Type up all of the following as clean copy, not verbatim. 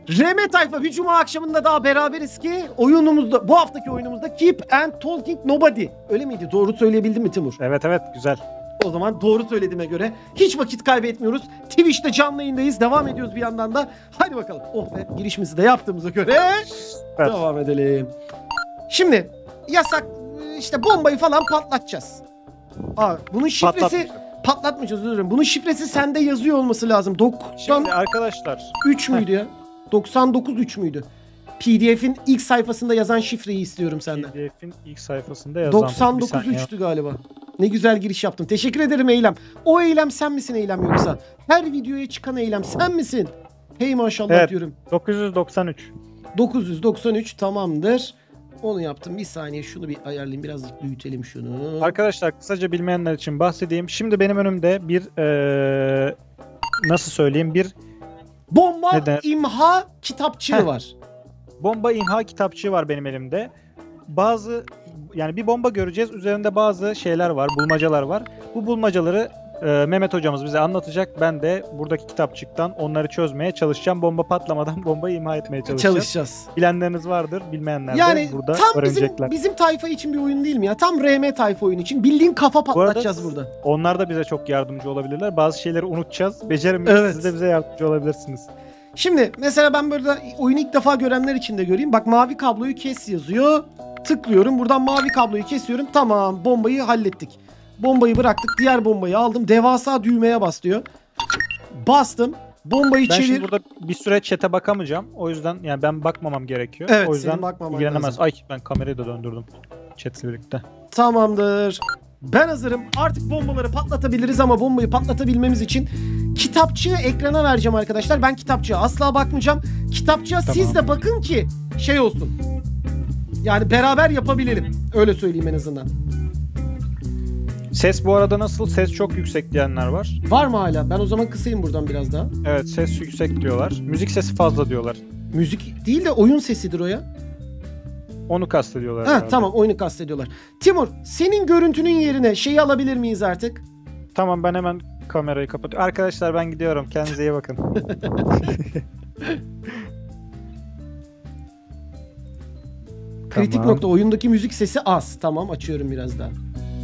RM tayfa bir cuma akşamında daha beraberiz ki oyunumuzda, bu haftaki oyunumuzda Keep and Talking Nobody. Öyle miydi? Doğru söyleyebildim mi Timur? Evet güzel. O zaman doğru söylediğime göre hiç vakit kaybetmiyoruz. Twitch'te canlı yayındayız. Devam ediyoruz bir yandan da. Hadi bakalım. Oh be, girişimizi de yaptığımıza göre devam edelim. Şimdi yasak işte bombayı falan patlatacağız. Bunun şifresi patlatmayacağız, özür dilerim. Bunun şifresi sende yazıyor olması lazım. Şimdi arkadaşlar 3 müydü ya? 99.3 müydü? PDF'in ilk sayfasında yazan şifreyi istiyorum senden. PDF'in ilk sayfasında yazan 99.3'tü galiba. Ne güzel giriş yaptın. Teşekkür ederim Eylem. O Eylem sen misin Eylem yoksa? Her videoya çıkan Eylem sen misin? Hey maşallah evet, diyorum. 993. 993 tamamdır. Onu yaptım. Bir saniye şunu bir ayarlayayım. Birazcık büyütelim şunu. Arkadaşlar kısaca bilmeyenler için bahsedeyim. Şimdi benim önümde bir nasıl söyleyeyim, bir bomba imha kitapçığı var. Bomba imha kitapçığı var benim elimde. Yani bir bomba göreceğiz. Üzerinde bazı şeyler var, bulmacalar var. Bu bulmacaları Mehmet hocamız bize anlatacak. Ben de buradaki kitapçıktan onları çözmeye çalışacağım. Bomba patlamadan bombayı imha etmeye çalışacağız. Bilenleriniz vardır, bilmeyenler de burada öğrenecekler. Yani bizim tayfa için bir oyun değil mi ya? Tam RM tayfa oyunu için. Bildiğin kafa patlatacağız burada. Onlar da bize çok yardımcı olabilirler. Bazı şeyleri unutacağız. Beceremeyeceğiz. Evet. Siz de bize yardımcı olabilirsiniz. Şimdi mesela ben böyle oyunu ilk defa görenler için de göreyim. Bak mavi kabloyu kes yazıyor. Tıklıyorum. Buradan mavi kabloyu kesiyorum. Tamam, bombayı hallettik. Bombayı bıraktık. Diğer bombayı aldım. Devasa düğmeye bas diyor. Bastım. Bombayı çevir. Ben şimdi burada bir süre chat'e bakamayacağım. O yüzden yani ben bakmamam gerekiyor. Evet, o yüzden ilgilenemez. Ay ben kamerayı da döndürdüm. Chat'le birlikte. Tamamdır. Ben hazırım. Artık bombaları patlatabiliriz ama bombayı patlatabilmemiz için kitapçığı ekrana vereceğim arkadaşlar. Ben kitapçığa asla bakmayacağım. Kitapçığa siz de bakın ki şey olsun. Yani beraber yapabilelim. Öyle söyleyeyim en azından. Ses bu arada nasıl? Ses çok yüksek diyenler var. Var mı hala? Ben o zaman kısayım buradan biraz daha. Evet, ses yüksek diyorlar. Müzik sesi fazla diyorlar. Müzik değil de oyun sesidir o ya. Onu kastediyorlar. Tamam, oyunu kastediyorlar. Timur, senin görüntünün yerine şeyi alabilir miyiz artık? Tamam, ben hemen kamerayı kapatıyorum. Arkadaşlar ben gidiyorum. Kendinize iyi bakın. Kritik tamam. nokta, oyundaki müzik sesi az. Tamam, açıyorum biraz daha.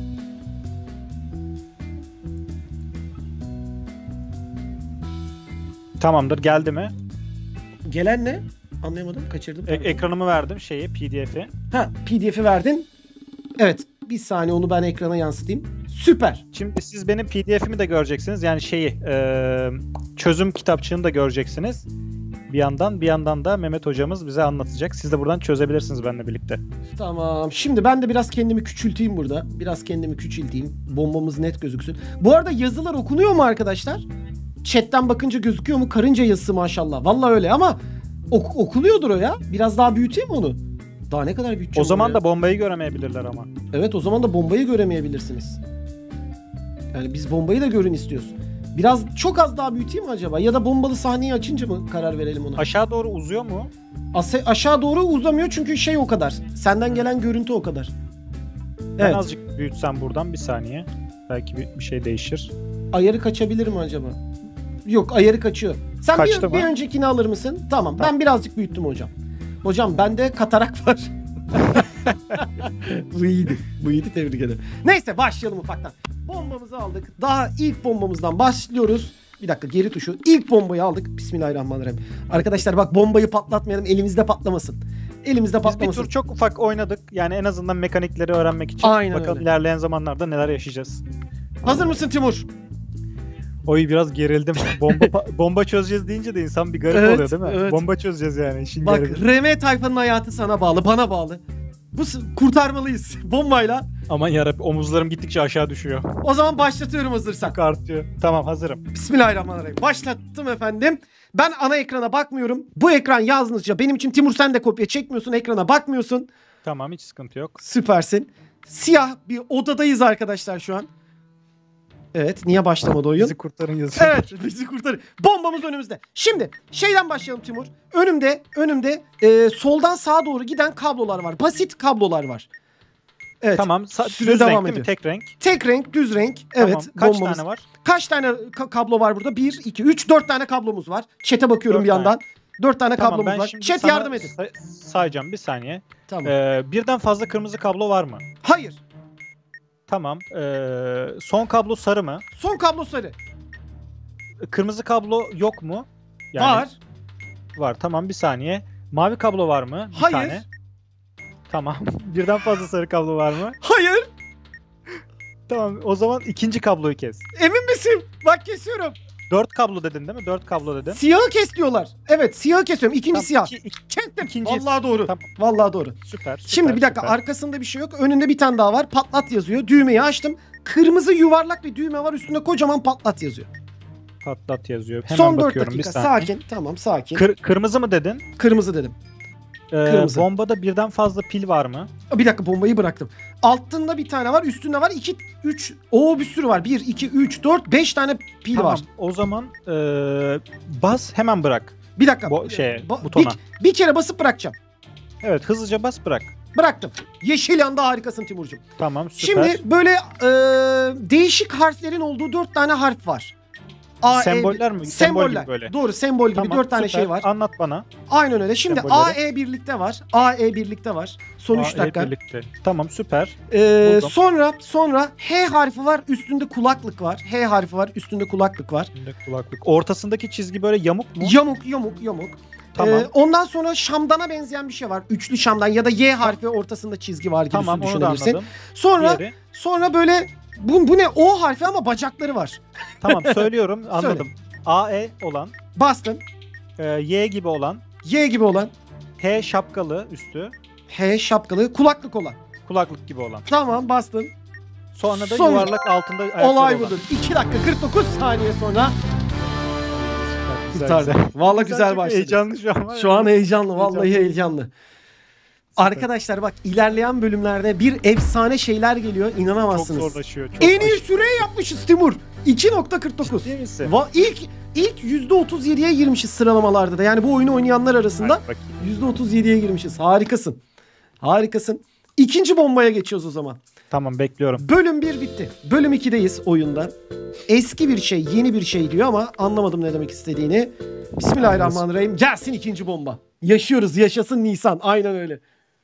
Tamamdır, geldi mi? Gelen ne? Anlayamadım, kaçırdım. Ekranımı verdim, PDF'i. PDF'i verdin. Evet, bir saniye onu ben ekrana yansıtayım. Süper. Şimdi siz benim PDF'imi de göreceksiniz. Yani çözüm kitapçığını da göreceksiniz. Bir yandan da Mehmet hocamız bize anlatacak. Siz de buradan çözebilirsiniz benimle birlikte. Tamam. Şimdi ben de biraz kendimi küçülteyim burada. Bombamız net gözüksün. Bu arada yazılar okunuyor mu arkadaşlar? Chat'ten bakınca gözüküyor mu? Karınca yazısı maşallah. Vallahi öyle ama okunuyordur o ya. Biraz daha büyüteyim onu. Daha ne kadar büyüteceğim? O zaman da bombayı göremeyebilirler ama. Evet, o zaman da bombayı göremeyebilirsiniz. Yani biz bombayı da görün istiyoruz. Biraz çok az daha büyüteyim mi acaba? Ya da bombalı sahneyi açınca mı karar verelim ona? Aşağı doğru uzuyor mu? Aşağı doğru uzamıyor çünkü o kadar. Senden gelen görüntü o kadar. Ben azıcık büyütsem buradan bir saniye. Belki bir şey değişir. Ayarı kaçabilir mi acaba? Yok, ayarı kaçıyor. Sen bir öncekini alır mısın? Tamam. Ben birazcık büyüttüm hocam. Hocam bende katarak var. Bu iyiydi, tebrik ederim. Neyse, başlayalım ufaktan. Bombamızı aldık. Daha ilk bombamızdan başlıyoruz. Bir dakika, geri tuşu. İlk bombayı aldık. Bismillahirrahmanirrahim. Arkadaşlar bak, bombayı patlatmayalım. Elimizde patlamasın. Biz bir tur çok ufak oynadık. Yani en azından mekanikleri öğrenmek için. Aynen bakalım öyle. İlerleyen zamanlarda neler yaşayacağız. Hazır mısın Timur? Oy, biraz gerildim. Bomba çözeceğiz deyince de insan bir garip oluyor değil mi? Evet. Bomba çözeceğiz yani. Bak, RM tayfanın hayatı sana bağlı, bana bağlı. Kurtarmalıyız bombayla. Aman yarabbim, omuzlarım gittikçe aşağı düşüyor. O zaman başlatıyorum hazırsan. Çok artıyor. Tamam, hazırım. Bismillahirrahmanirrahim. Başlattım efendim. Ben ana ekrana bakmıyorum. Bu ekran yalnızca benim için. Timur, sen de kopya çekmiyorsun, ekrana bakmıyorsun. Tamam, hiç sıkıntı yok. Süpersin. Siyah bir odadayız arkadaşlar şu an. Evet, niye başlamadı oyun? Bizi kurtarın yazıyor. Evet, bizi kurtarın. Bombamız önümüzde. Şimdi şeyden başlayalım Timur. Önümde soldan sağa doğru giden kablolar var. Basit kablolar var. Evet. Tamam. Süre devam ediyor. Tek renk. Tek renk, düz renk. Evet. Tamam. Kaç tane var? Kaç tane kablo var burada? 1, 2, 3, 4 tane kablomuz var. Chat'e bakıyorum bir yandan. 4 tane Tamam, kablomuz ben var. şimdi Chat sana yardım edin. sayacağım bir saniye. Tamam. Birden fazla kırmızı kablo var mı? Hayır. Tamam. Son kablo sarı mı? Son kablo sarı. Kırmızı kablo yok mu? Yani Var. Var. Tamam, bir saniye. Mavi kablo var mı? Bir Hayır. tane. Tamam. Birden fazla sarı kablo var mı? Hayır. Tamam. O zaman ikinci kabloyu kes. Emin misin? Bak kesiyorum. 4 kablo dedin değil mi? 4 kablo dedin. Siyahı kes diyorlar. Evet, siyahı kesiyorum. İkinci Tamam, siyah. İkinci- Kestim. Vallahi doğru. Tamam. Vallahi doğru. Süper. Şimdi bir dakika, süper. arkasında bir şey yok. Önünde bir tane daha var. Patlat yazıyor. Düğmeyi açtım. Kırmızı yuvarlak bir düğme var. Üstünde kocaman patlat yazıyor. Patlat yazıyor. Hemen Son 4 bakıyorum, dakika. bir saniye. Sakin. Tamam, sakin. Kırmızı mı dedin? Kırmızı dedim. Kırmızı. Bombada birden fazla pil var mı? Bir dakika, bombayı bıraktım. Altında bir tane var. Üstünde var. 2, 3. Oo, bir sürü var. 1, 2, 3, 4, 5 tane pil Tamam. var. O zaman bas, hemen bırak. Bir dakika. Butona. Bir kere basıp bırakacağım. Evet, hızlıca bas, bırak. Bıraktım. Yeşil yanda, harikasın Timurcuğum. Tamam, süper. Şimdi böyle değişik harflerin olduğu 4 tane harf var. Semboller mi? Sembol Semboller. gibi böyle. Doğru, sembol gibi Tamam, 4 tane süper. şey var. Anlat bana. Aynen öyle. Şimdi Sembolleri. AE birlikte var. AE birlikte var. Son 3 dakika. Birlikte. Tamam, süper. Buldum. Sonra H harfi var. Üstünde kulaklık var. H harfi var. Üstünde kulaklık var. Şimdi kulaklık. Ortasındaki çizgi böyle yamuk mu? Yamuk. Tamam. Ondan sonra şamdana benzeyen bir şey var. Üçlü şamdan ya da Y harfi ortasında çizgi var gibi Tamam, onu da düşünebilirsin. anladım. Sonra Diğeri. sonra böyle bu ne? O harfi ama bacakları var. Tamam, söylüyorum. Anladım. AE olan, Bastın. Y gibi olan, Y gibi olan. H şapkalı üstü, H şapkalı. Kulaklık olan. kulaklık gibi olan. Tamam, bastın. Sonra da Son- yuvarlak altında ayakları Olay olan. budur. 2 dakika 49 saniye sonra Güzel, kurtardı. güzel. Vallahi güzel çok başladı. Heyecanlı şu an. var ya. Şu an heyecanlı. Vallahi Heyecanlı. heyecanlı. Arkadaşlar bak, ilerleyen bölümlerde bir efsane şeyler geliyor. Çok İnanamazsınız. zorlaşıyor. Çok En iyi süreyi yapmışız Timur. 2.49. Ciddi misin? İlk %37'ye girmişiz sıralamalarda da. Yani bu oyunu oynayanlar arasında Hadi bakayım. %37'ye girmişiz. Harikasın. Harikasın. İkinci bombaya geçiyoruz o zaman. Tamam, bekliyorum. Bölüm 1 bitti. Bölüm 2'deyiz oyunda. Eski bir şey, yeni bir şey diyor ama anlamadım ne demek istediğini. Bismillahirrahmanirrahim. Gelsin ikinci bomba. Yaşıyoruz. Yaşasın Nisan. Aynen öyle.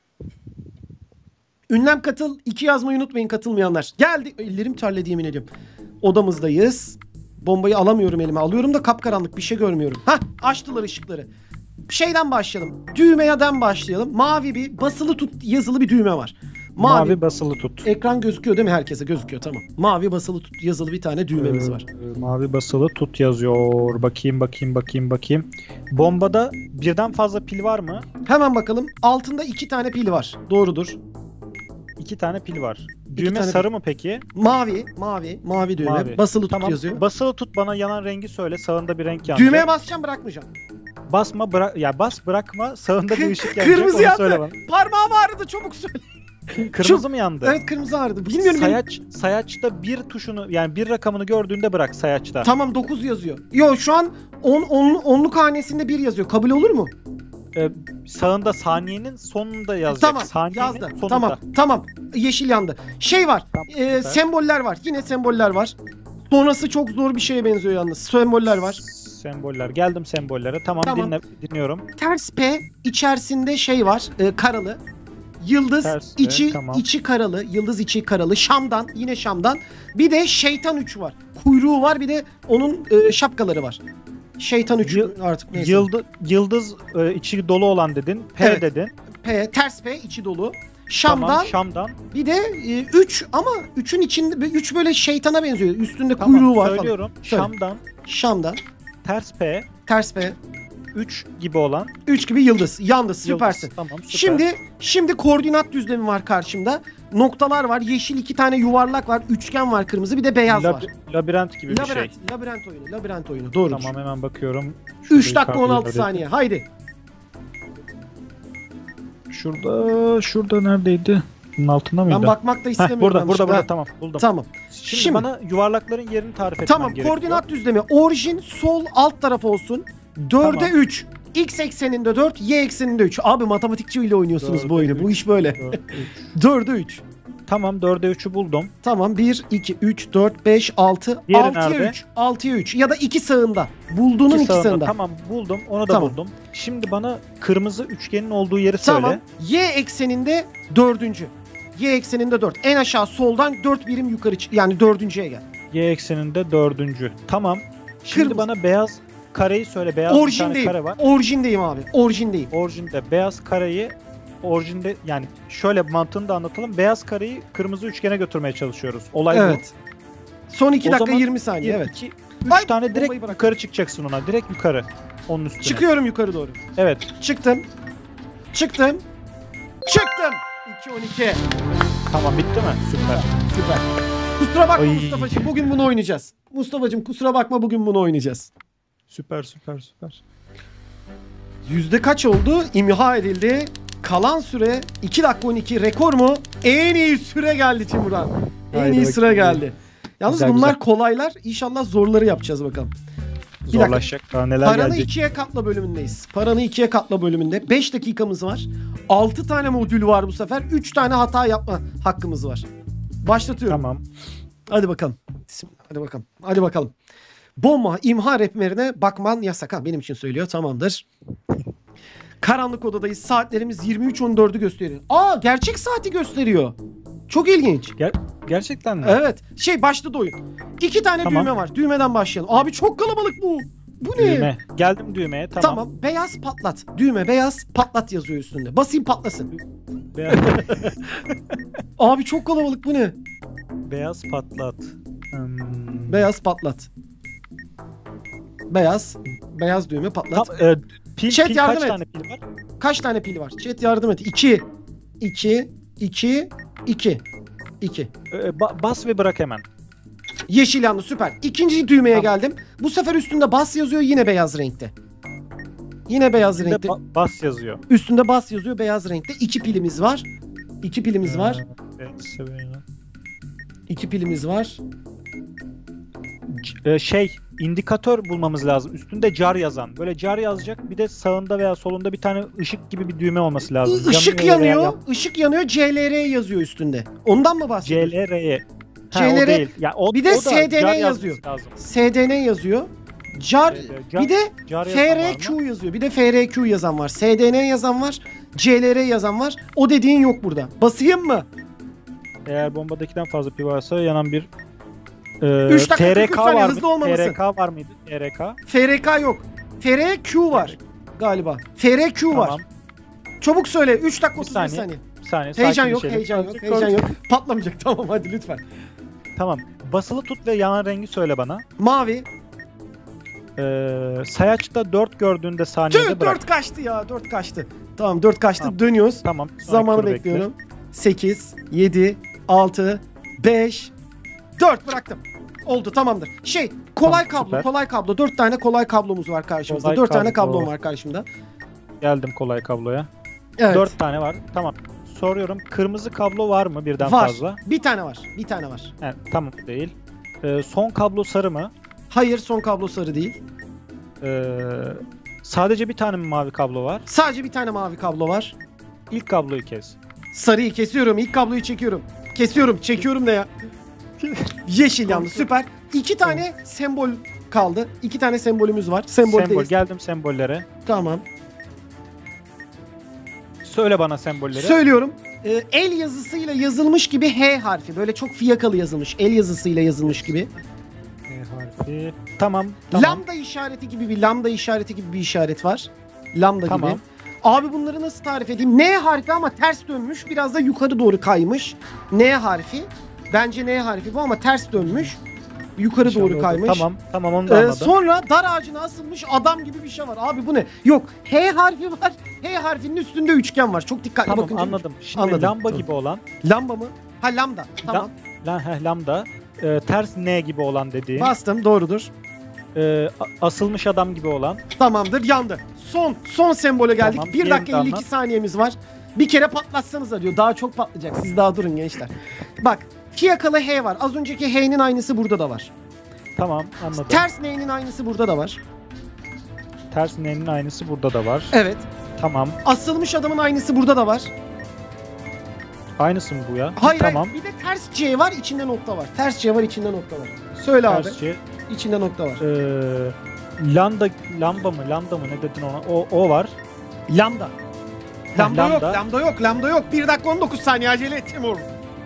Ünlem katıl. 2 yazmayı unutmayın katılmayanlar. Geldi. Ellerim terledi, yemin ediyorum. Odamızdayız. Bombayı alamıyorum elime. Alıyorum da kapkaranlık, bir şey görmüyorum. Hah, açtılar ışıkları. Şeyden başlayalım. Düğmeden başlayalım. Mavi bir basılı tut yazılı bir düğme var. Mavi basılı tut. Ekran gözüküyor değil mi? Herkese gözüküyor, tamam. Mavi basılı tut yazılı bir tane düğmemiz var. Mavi basılı tut yazıyor. Bakayım. Bombada birden fazla pil var mı? Hemen bakalım. Altında 2 tane pil var. Doğrudur. 2 tane pil var. Düğme tane sarı mı peki? Mavi düğme. Mavi. Basılı tut Tamam. yazıyor. Basılı tut, bana yanan rengi söyle. Sağında bir renk yanacak. Düğmeye basacağım, bırakmayacağım. Basma, bırak ya, bas bırakma. Sağında bir ışık yanacak. Kırmızı onu söyle yandı. bana. Parmağım ağrıdı, çabuk söyle. Kırmızı mı yandı? Evet, kırmızı ağrıdı. Bilmiyorum benim. Sayaçta bir tuşunu, yani bir rakamını gördüğünde bırak sayaçta. Tamam, 9 yazıyor. Yo, şu an 10'luk hanesinde 1 yazıyor. Kabul olur mu? Sağında saniyenin sonunda yazacak. Tamam, Saniyenin yazdı. sonunda. Tamam. Yeşil yandı. Şey var. Tamam, süper. Semboller var. Yine semboller var. Sonrası çok zor bir şeye benziyor yalnız. Semboller var. Semboller. Geldim sembollere. Tamam. Dinliyorum. Ters P, içerisinde şey var. Karalı. Yıldız Ters P, içi tamam. içi karalı. Yıldız içi karalı. Şam'dan, yine Şam'dan. Bir de şeytan 3 var. Kuyruğu var, bir de onun şapkaları var. Şeytan 3 artık neyse. Yıldız içi dolu olan dedin. P Evet. dedin. P, ters P içi dolu. Şam'dan, Tamam, Şam'dan. bir de 3 ama 3'ün içinde 3 böyle şeytana benziyor. Üstünde Tamam, kuyruğu var söylüyorum. Söyle. Şam'dan. Şam'dan, Ters P. ters P, 3 gibi olan. 3 gibi yıldız. Yıldız, süpersin. Tamam, süper. Şimdi koordinat düzlemi var karşımda. Noktalar var. Yeşil 2 tane yuvarlak var. Üçgen var, kırmızı, bir de beyaz var. Labirent gibi bir şey. Labirent oyunu. Doğrudur. Tamam, hemen bakıyorum. 3 dakika Şurayı 16 kalkıyorum. saniye. Haydi. Şurada neredeydi? Bunun altında mıydı? Ben bakmak da Heh, istemiyorum. burada tamam, buldum. Tamam. Şimdi bana yuvarlakların yerini tarif etmen Tamam, gerekiyor. koordinat düzlemi. Orijin sol alt taraf olsun. 4'e Tamam. 3. X ekseninde 4, Y ekseninde 3. Abi matematikçi ile oynuyorsunuz bu oyunu. Bu iş böyle. 4'e 3. Tamam 4'e 3'ü buldum. Tamam 1, 2, 3, 4, 5, 6. Diğeri 6'ya nerede? 3. 6'ya 3. Ya da 2 sağında. Bulduğunun 2 sağında. Tamam buldum. Onu da Tamam. buldum. Şimdi bana kırmızı üçgenin olduğu yeri söyle. Tamam. Y ekseninde 4. Y ekseninde 4. En aşağı soldan 4 birim yukarı yani 4.'ye gel. Y ekseninde 4. Tamam. Şimdi Kırmızı. bana beyaz kareyi söyle. Beyaz bir tane Orijindeyim. kare var. Orijindeyim abi. Orijindeyim. Orijinde beyaz kareyi orijinde yani şöyle mantığını da anlatalım. Beyaz kareyi kırmızı üçgene götürmeye çalışıyoruz. Olay Evet. Son 2 O dakika zaman 20 saniye. Evet. 2 Ay, 3 tane direkt bombayı bırak. yukarı çıkacaksın ona. Direkt yukarı. Onun üstüne. Çıkıyorum yukarı doğru. Evet. Çıktım. Çıktım. Çıktım. 2-12. Tamam bitti mi? Süper. Süper. Kusura bakma Ay. Mustafa'cığım. Bugün bunu oynayacağız. Mustafa'cığım kusura bakma bugün bunu oynayacağız. Süper. Yüzde kaç oldu? İmha edildi. Kalan süre 2 dakika 12 rekor mu? En iyi süre geldi Timurhan. En Haydi iyi bakayım. sıra geldi. Yalnız Güzel, bunlar güzel. kolaylar. İnşallah zorları yapacağız bakalım. dakika. Zorlaşacak. Daha neler Paranı gelecek. 2'ye katla bölümündeyiz. Paranı 2'ye katla bölümünde. 5 dakikamız var. 6 tane modül var bu sefer. 3 tane hata yapma hakkımız var. Başlatıyorum. Tamam. Hadi bakalım. Hadi bakalım. Hadi bakalım. Bomba imha rehberine bakman yasak. Ha, benim için söylüyor. Tamamdır. Karanlık odadayız. Saatlerimiz 23.14'ü gösteriyor. Aa, gerçek saati gösteriyor. Çok ilginç. Gerçekten mi? Evet. Başladı oyun. 2 tane Tamam. düğme var. Düğmeden başlayalım. Abi çok kalabalık bu. Bu ne? Düğme. Geldim düğmeye. Tamam. Tamam. Beyaz patlat. Düğme beyaz patlat yazıyor üstünde. Basayım patlasın. Abi çok kalabalık, bu ne? Beyaz patlat. Beyaz patlat. Beyaz düğme patlat. Pil Chat yardım kaç et. tane pil var? Kaç tane pili var? Chat yardım et. 2. Bas ve bırak hemen. Yeşil yandı, süper. İkinci düğmeye Tamam. geldim. Bu sefer üstünde bas yazıyor, yine beyaz renkte. Yine beyaz Üstünde renkte. bas yazıyor. Üstünde bas yazıyor, beyaz renkte. 2 pilimiz var. 2 pilimiz var. İndikatör bulmamız lazım. Üstünde car yazan. Böyle car yazacak. Bir de sağında veya solunda bir tane ışık gibi bir düğme olması lazım. Işık Yanıyor veya yanıyor. Işık yanıyor. CLR yazıyor üstünde. Ondan mı bahsediyorsun? CLR'ye. CLR. O değil. Ya, Bir de o da SDN car yazıyor. yazması lazım. SDN yazıyor. Car, bir de car yazan var FRQ mı? yazıyor. Bir de FRQ yazan var. SDN yazan var. CLR yazan var. O dediğin yok burada. Basayım mı? Eğer bombadakinden fazla pil varsa yanan bir 3 dakika 43 TRK saniye, var hızlı mı? olmaması. TRK var mıydı? TRK. FRK yok. FRQ var galiba. FRQ var. Tamam. Çabuk söyle. 3 dakika Bir 31 saniye. saniye. Bir saniye. Heyecan yok, sakinleşelim. heyecan yok, heyecan yok. Patlamayacak. Tamam, hadi lütfen. Tamam. Basılı tut ve yanan rengi söyle bana. Mavi. Sayaçta 4 gördüğünde saniyede Tüh, bırak. 4 kaçtı ya. 4 kaçtı. Tamam, 4 kaçtı. Tamam. Dönüyoruz. Tamam. Zamanı tur bekle. bekliyorum. 8, 7, 6, 5, 4 bıraktım. Oldu, tamamdır. Kolay Tamam, kablo, süper. kolay kablo. 4 tane kolay kablomuz var karşımızda. Kolay 4 tane kablo. kablom var karşımda. Geldim kolay kabloya. Evet. 4 tane var. Tamam. Soruyorum. Kırmızı kablo var mı birden var. fazla? Bir tane var. Bir tane var. He, tamam değil. Son kablo sarı mı? Hayır, son kablo sarı değil. Sadece bir tane mi mavi kablo var? Sadece bir tane mavi kablo var. İlk kabloyu kes. Sarıyı kesiyorum. İlk kabloyu çekiyorum. Kesiyorum. Çekiyorum ne ya? Yeşil yandı. Süper. 2 tane sembol kaldı. 2 tane sembolümüz var. Semboldeyiz. Sembol. Geldim sembollere. Tamam. Söyle bana sembolleri. Söylüyorum. El yazısıyla yazılmış gibi H harfi. Böyle çok fiyakalı yazılmış. El yazısıyla yazılmış gibi. Harfi. Tamam. Tamam. Lambda işareti gibi bir işaret var. Lambda Tamam. gibi. Abi bunları nasıl tarif edeyim? N harfi ama ters dönmüş. Biraz da yukarı doğru kaymış. N harfi. Bence N harfi bu ama ters dönmüş. Yukarı İnşallah doğru oldu. kaymış. Tamam onu da anladım. Sonra dar ağacına asılmış adam gibi bir şey var. Abi bu ne? Yok. H harfi var. H harfinin üstünde üçgen var. Çok dikkatli Tamam bakın. anladım. Şimdi Anladım. lamba Tamam. gibi olan. Lamba mı? Ha, lambda. Tamam. Lambda. Ters N gibi olan dediğin. Bastım, doğrudur. Asılmış adam gibi olan. Tamamdır, yandı. Son sembole geldik. Tamam, 1 dakika diğerini de 52 anlat. saniyemiz var. Bir kere patlatsanıza diyor. Daha çok patlayacak. Siz daha durun gençler. Bak, fiyakalı H var. Az önceki H'nin aynısı burada da var. Tamam anladım. Ters N'nin aynısı burada da var. Ters N'nin aynısı burada da var. Evet. Tamam. Asılmış adamın aynısı burada da var. Aynısı mı bu ya? Hayır Tamam. hayır. Bir de ters C var, içinde nokta var. Ters C var, içinde nokta var. Söyle abi. Tersçe. İçinde nokta var. Lamba mı ne dedin ona? O var. Lambda. Lambda yok, lambda. lambda yok, lambda yok. 1 dakika 19 saniye acele et Timur.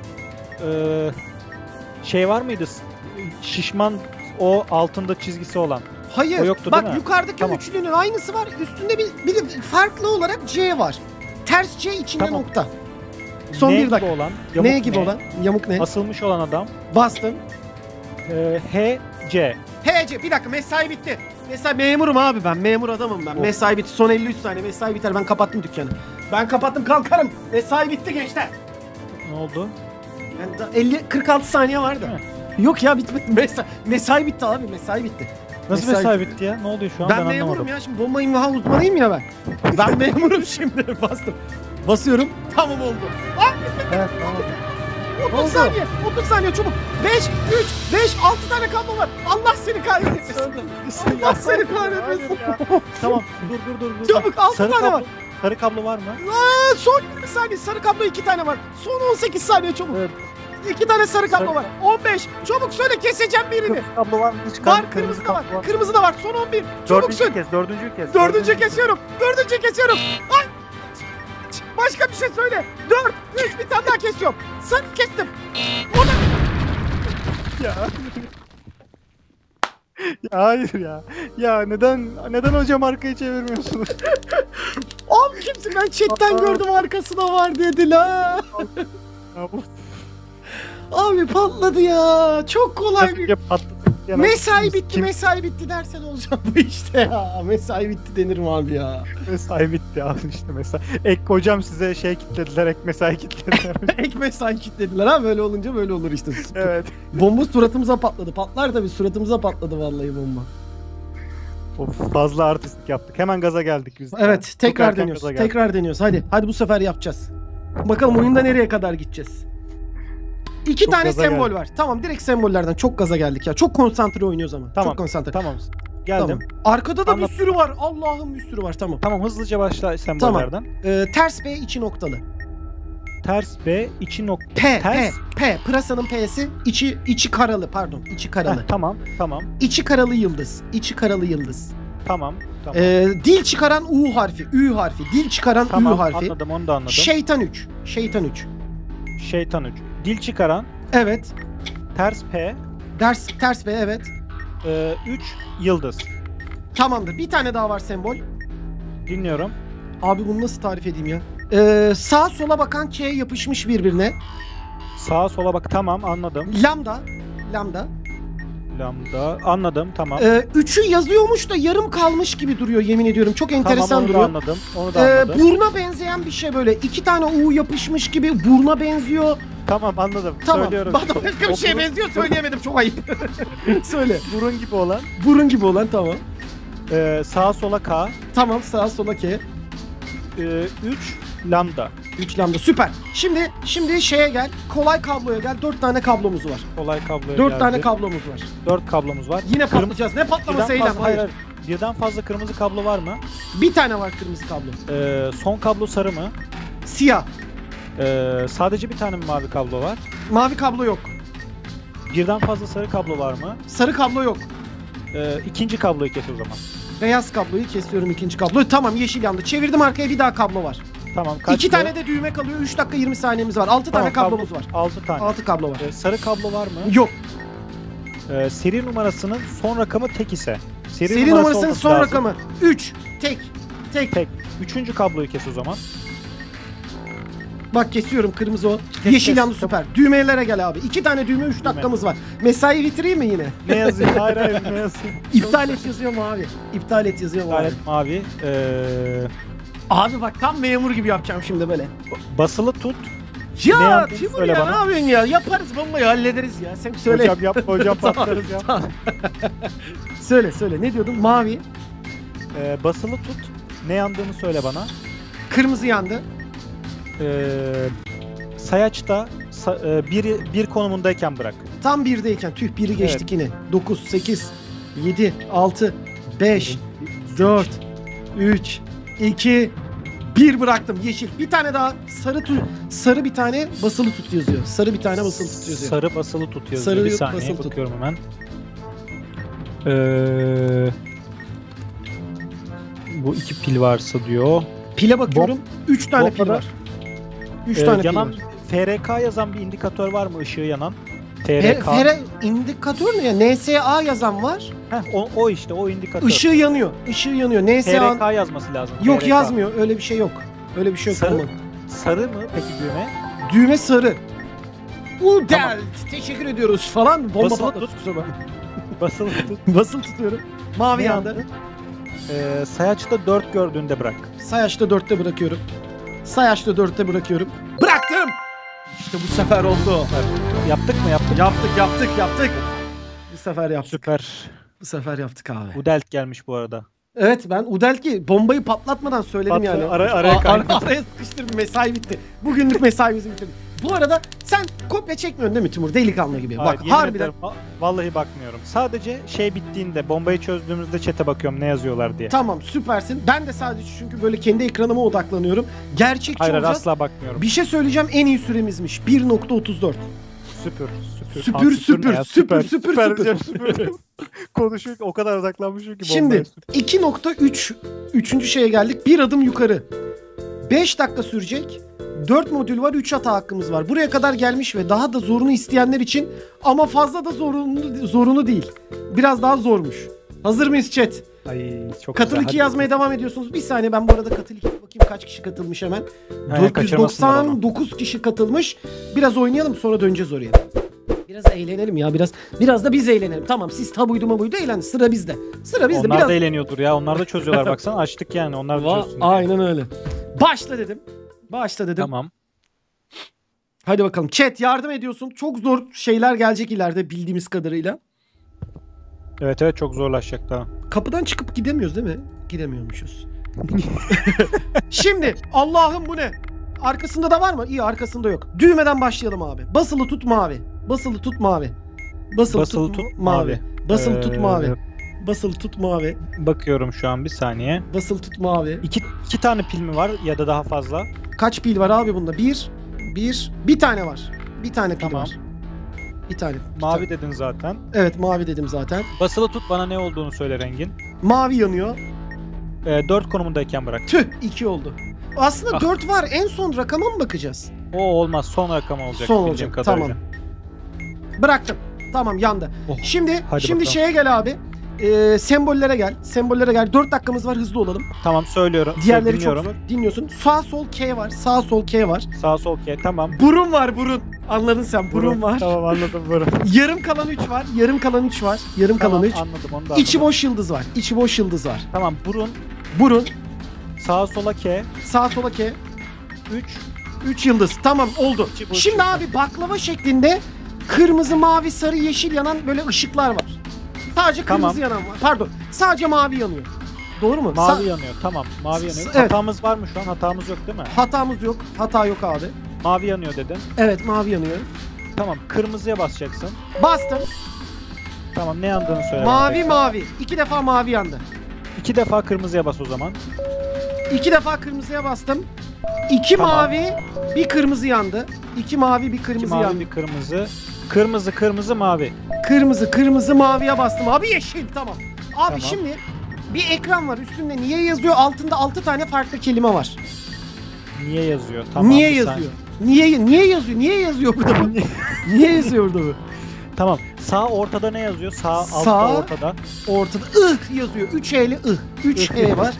Şey var mıydı? Şişman o altında çizgisi olan. Hayır. O yoktu, Bak değil mi? yukarıdaki Tamam. üçlünün aynısı var. Üstünde bir de farklı olarak C var. Ters C içinde Tamam. nokta. Son Ne 1 gibi dakika. olan? Ne gibi olan? Yamuk ne? Asılmış olan adam. Bastın. HC. HC bir dakika mesai bitti. Mesai memurum abi ben. Memur adamım ben. Oh. Mesai bitti. Son 53 saniye mesai biter. Ben kapattım dükkanı. Ben kapattım kalkarım. Mesai bitti gençler. Ne oldu? Yani daha 46 saniye vardı. Değil mi? Yok ya bitmedi. Mesai bitti abi. Mesai bitti. Nasıl mesai bitti ya? Ne oluyor şu an? Ben Ben memurum anlamadım. ya şimdi bomba imha uzmanıyım ya ben. Ben memurum şimdi bastım. Basıyorum. Tamam oldu. Evet, anladım. 30 Oldu. saniye. 30 saniye çabuk. 5, 3, 5, 6 tane kablo var. Allah seni kahretmesin. Allah seni kahretmesin. Tamam dur. Çabuk 6 Sarı tane kablo, var. sarı kablo var mı? Aa, son 20 saniye sarı kablo 2 tane var. Son 18 saniye çabuk. Evet. 2 tane sarı kablo Sarı- var. 15. Çabuk söyle keseceğim birini. Kırmızı kablo var mı? Hiç Var kırmızı da var. Kırmızı da var. Son 11. Çabuk söyle. Dördüncü kez. Dördüncü kesiyorum. Dördüncü kesiyorum. Ay! Başka bir şey söyle. 4, 3 bir tane daha kesiyorum. Sarı kestim. Ya. Ya hayır ya. Ya neden hocam arkayı çevirmiyorsunuz? Abi kimsin ben chatten gördüm arkasında var dedi la. Ya bu Abi patladı ya. Çok kolay bir... patladı. Mesai bitti dersen olacak bu işte ya. Mesai bitti denirim abi ya. Mesai bitti abi işte mesai. Ek hocam size şey kitlediler, ek mesai kitlediler. Ek mesai kilitlediler ha böyle olunca böyle olur işte. Evet. Bomba suratımıza patladı. Patlar tabii suratımıza patladı vallahi bomba. Of, fazla artistlik yaptık. Hemen gaza geldik biz. Evet Çok tekrar erken deniyoruz. gaza geldik. Tekrar deniyoruz. Hadi bu sefer yapacağız. Bakalım oyunda nereye kadar gideceğiz. 2 Çok tane gaza sembol geldik. var. Tamam direkt sembollerden çok gaza geldik ya. Çok konsantre oynuyoruz ama. Tamam. Çok konsantre. Tamam. Geldim. Tamam. Arkada da Anlat. bir sürü var. Allah'ım bir sürü var. Tamam. Tamam hızlıca başla sembollerden. Ters B içi noktalı. Ters B içi nokta. P. Ters. P. Pırasanın P'si içi karalı pardon. İçi karalı. Tamam. İçi karalı yıldız. İçi karalı yıldız. Tamam. Dil çıkaran U harfi. Ü harfi. Dil çıkaran Tamam Ü harfi. anladım onu da anladım. Şeytan 3. Şeytan 3. Şeytan 3. Dil çıkaran. Evet. Ters P. Ters B evet. 3 yıldız. Tamamdır. Bir tane daha var sembol. Dinliyorum. Abi bunu nasıl tarif edeyim ya? Sağa sola bakan K yapışmış birbirine. Sağa sola bak. Tamam anladım. Lambda. Lambda. Anladım tamam. Üçü yazıyormuş da yarım kalmış gibi duruyor yemin ediyorum. Çok enteresan Tamam onu duruyor. da anladım. Onu da anladım. Buruna benzeyen bir şey böyle. 2 tane U yapışmış gibi buruna benziyor. Tamam anladım. Tamam. Söylüyorum. Bana başka bir şeye benziyor söyleyemedim. Çok ayıp. Söyle. Burun gibi olan. Burun gibi olan tamam. Sağa sola K. Tamam sağa sola K. 3 lambda. 3 lambda süper. Şimdi şeye gel. Kolay kabloya gel. 4 tane kablomuz var. Kolay kabloya 4 geldi. tane kablomuz var. 4 kablomuz var. Yine patlayacağız. Ne patlaması Eylem? Hayır. Birden fazla kırmızı kablo var mı? Bir tane var kırmızı kablo. Son kablo sarı mı? Siyah. Sadece bir tane mi mavi kablo var? Mavi kablo yok. Birden fazla sarı kablo var mı? Sarı kablo yok. İkinci kabloyu kes o zaman. Beyaz kabloyu kesiyorum ikinci kabloyu. Tamam yeşil yandı. Çevirdim arkaya bir daha kablo var. Tamam. 2 tane de düğme kalıyor. 3 dakika 20 saniyemiz var. 6 tane kablomuz var. 6 tane. 6 kablo var. Sarı kablo var mı? Yok. Seri numarasının son rakamı tek ise. Seri numarasının olması son lazım. rakamı 3. Tek. Tek. Üçüncü kabloyu kes o zaman. Bak kesiyorum kırmızı o. Kes, Yeşil kes. yandı süper. Düğmelere gel abi. 2 tane düğme 3 dakikamız var. Mesai bitireyim mi yine? Ne yazıyor? Hayır ne yazıyor? İptal et yazıyor mu abi? İptal et yazıyor mu abi? Gayet mavi. Abi bak tam memur gibi yapacağım şimdi böyle. Basılı tut. Ne Ya yaptın? Timur Söyle ya bana. ne yapıyorsun ya? Yaparız bombayı hallederiz ya. Sen söyle. Hocam yapma hocam Tamam, patlarız ya. tamam. söyle. Ne diyordun? Mavi. Basılı tut. Ne yandığını söyle bana. Kırmızı yandı. Sayaçta bir konumundayken bırak. Tam 1'deyken tüh 1'i geçtik yine. 9, 8, 7, 6, 5, 4, 3, 2, Bir bıraktım yeşil. Bir tane daha sarı bir tane basılı tut yazıyor. Sarı bir tane basılı tut yazıyor. Sarı basılı tut yazıyor. Sarı Bir saniye basılı tut. bakıyorum hemen. Bu 2 pil varsa diyor. Pile bakıyorum. 3 tane pil Bombada- var. 3 tane pil Yanan var. FRK yazan bir indikatör var mı ışığı yanan? Fere FRK. indikatör ne ya? NSA yazan var. Heh, o işte o indikatör. Işığı yanıyor. Işığı yanıyor. NSA FRK yazması lazım. yok FRK. yazmıyor. Öyle bir şey yok. Öyle bir şey yok. Sarı- Tamam. Sarı mı peki düğme? Düğme sarı. Udelt. Tamam. Teşekkür ediyoruz falan. Bomba Basılı patladı. tut. Kusura bakma. Basılı tut. Basılı tutuyorum. Mavi Ne yandı. yandı? Sayaçta 4 gördüğünde bırak. Sayaçta 4'te bırakıyorum. Sayaçta 4'te bırakıyorum. Bıraktım. İşte bu sefer oldu. Yaptık mı yaptık? Yaptık. Bu sefer yaptık. Süper. Bu sefer yaptık abi. Udelt gelmiş bu arada. Evet ben Udelki bombayı patlatmadan söyledim yani. Araya kaynadı. Araya sıkıştırdım, mesai bitti. Bugünlük mesaimizi bitirdik. Bu arada sen kopya çekmiyorsun değil mi Timur? Delikanlı gibi. Hayır, Bak yemin harbiden. ederim, vallahi bakmıyorum. Sadece şey bittiğinde bombayı çözdüğümüzde chat'e bakıyorum ne yazıyorlar diye. Tamam süpersin. Ben de sadece çünkü böyle kendi ekranıma odaklanıyorum. Gerçekçi Hayır olacağız. asla bakmıyorum. Bir şey söyleyeceğim, en iyi süremizmiş. 1.34. Süpür. Süpür. Konuşuyor ki o kadar odaklanmışım ki Şimdi bombaya. 2.3 üçüncü şeye geldik. Bir adım yukarı. 5 dakika sürecek. 4 modül var, 3 hata hakkımız var. Buraya kadar gelmiş ve daha da zorunu isteyenler için ama fazla da zorunu değil. Biraz daha zormuş. Hazır mıyız chat? Ay çok Katıl güzel. 2 Hadi yazmaya devam ediyorsunuz. Bir saniye ben bu arada katıl 2 bakayım kaç kişi katılmış hemen. kaçırmasınlar onu. 499 kişi katılmış. Biraz oynayalım sonra döneceğiz oraya. Biraz eğlenelim ya biraz da biz eğlenelim. Tamam siz tabuydu eğlenin. Sıra bizde. Onlar biraz. da eğleniyordur ya. Onlar da çözüyorlar baksana. Açtık yani. Onlar da çözsün. Aynen öyle. Başla dedim. Tamam. Hadi bakalım. Chat yardım ediyorsun. Çok zor şeyler gelecek ileride bildiğimiz kadarıyla. Evet çok zorlaşacak daha. Kapıdan çıkıp gidemiyoruz değil mi? Gidemiyormuşuz. Şimdi Allah'ım bu ne? Arkasında da var mı? İyi arkasında yok. Düğmeden başlayalım abi. Basılı tut mavi. Basılı tut mavi. Basılı tut mavi. Basılı tut mavi. Basılı tut mavi. Bakıyorum şu an bir saniye. Basılı tut mavi. İki tane pil mi var ya da daha fazla? Kaç pil var abi bunda? Bir tane var. Bir tane pil Tamam. var. Bir tane. Mavi dedin zaten. Evet mavi dedim zaten. Basılı tut bana ne olduğunu söyle rengin. Mavi yanıyor. 4 konumundayken bırak. Tüh 2 oldu. Aslında Ah. 4 var. En son rakama mı bakacağız? O olmaz. Son rakam olacak. Son bildiğim olacak. kadarıyla. Tamam. Bıraktım. Tamam yandı. Oh, Şimdi hadi bakalım. şeye gel abi. Sembollere gel. 4 dakikamız var. Hızlı olalım. Tamam söylüyorum. Diğerleri dinliyorum. çok zor. Dinliyorsun. Sağ sol K var. Sağ sol K var. Sağ sol K tamam. Burun var burun. Anladın sen. Burun var. Tamam anladım burun. Yarım kalan 3 var. Yarım kalan 3 var. Yarım Tamam, kalan 3. anladım onu da İçi anladım. boş yıldız var. İçi boş yıldız var. Tamam burun. Burun. Sağa sola K. Sağ sola K. 3. 3 yıldız. Tamam oldu. İçi boş Şimdi yıldız. abi baklava şeklinde kırmızı, mavi, sarı, yeşil yanan böyle ışıklar var. Sadece kırmızı Tamam. yanan var. Pardon. Sadece mavi yanıyor. Doğru mu? Mavi yanıyor. Tamam. Mavi yanıyor. Evet. Hatamız var mı şu an? Hatamız yok değil mi? Hatamız yok. Hata yok abi. Mavi yanıyor dedin. Evet mavi yanıyor. Tamam. Kırmızıya basacaksın. Bastım. Tamam. Ne yandığını söyle. bana Mavi tekrar. mavi. 2 defa mavi yandı. 2 defa kırmızıya bas o zaman. 2 defa kırmızıya bastım. 2 Tamam. mavi, bir kırmızı yandı. 2 mavi, bir 2 kırmızı mavi yandı. bir kırmızı. Kırmızı mavi. Kırmızı maviye bastım. Abi yeşil tamam. Abi Tamam. şimdi bir ekran var. Üstünde niye yazıyor? Altında 6 tane farklı kelime var. Niye yazıyor? Tamam. Niye bir yazıyor? saniye. Niye yazıyor? Niye yazıyor burada bu? Niye yazıyor burada bu? Tamam. Sağ ortada ne yazıyor? Sağ Sağ- altta ortada. Ortada yazıyor. 3 E'li 3 E var.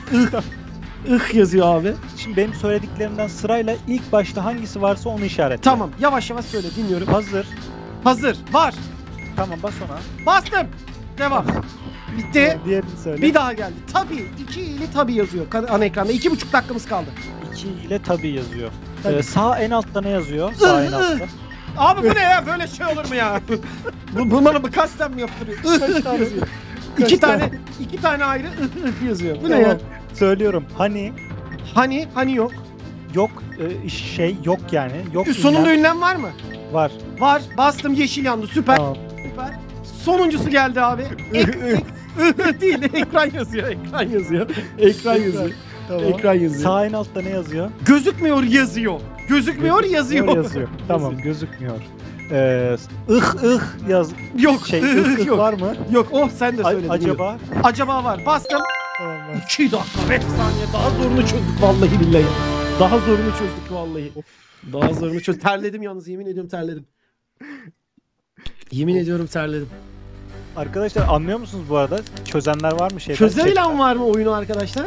Yazıyor abi. Şimdi benim söylediklerimden sırayla ilk başta hangisi varsa onu işaretle. Tamam. Yavaş yavaş söyle. Dinliyorum. Hazır. Hazır. Var. Tamam bas ona. Bastım. Devam. Bitti. Diğerini söyle. Bir daha geldi. Tabii. 2 ili tabii yazıyor ana ekranda. 2,5 dakikamız kaldı. 2 ile tabii yazıyor. Tabii. Sağ en altta ne yazıyor? Sağ en altta. Abi bu ne ya? Böyle şey olur mu ya? Bunları mı kasten mi yaptırıyor? Yazıyor. İki tane ayrı yazıyor. Bu ne ya? Tamam. Söylüyorum. Hani yok. Yok şey yok yani. Yok Sonunda ünlem ünlem var mı? var. Var. Bastım yeşil yandı. Süper. Tamam. Süper. Sonuncusu geldi abi. Değil. Ekran yazıyor. Ekran yazıyor. Tamam. Ekran yazıyor. Sağ en altta ne yazıyor? Gözükmüyor yazıyor. Gözükmüyor yazıyor. Yazıyor. Tamam, gözükmüyor. Yaz. Yok. Ih yok. var mı? Yok. Oh sen de söyledin. Acaba? Acaba var. Bastım. Tamam, var. 2 dakika 5 saniye daha zorunu çözdük vallahi billahi. Daha zorunu çözdük vallahi. Daha zorunu çözdük. Terledim yalnız, yemin ediyorum terledim. Yemin ediyorum terledim. Arkadaşlar anlıyor musunuz bu arada? Çözenler var mı şeyden? Çözebilen var mı oyunu arkadaşlar?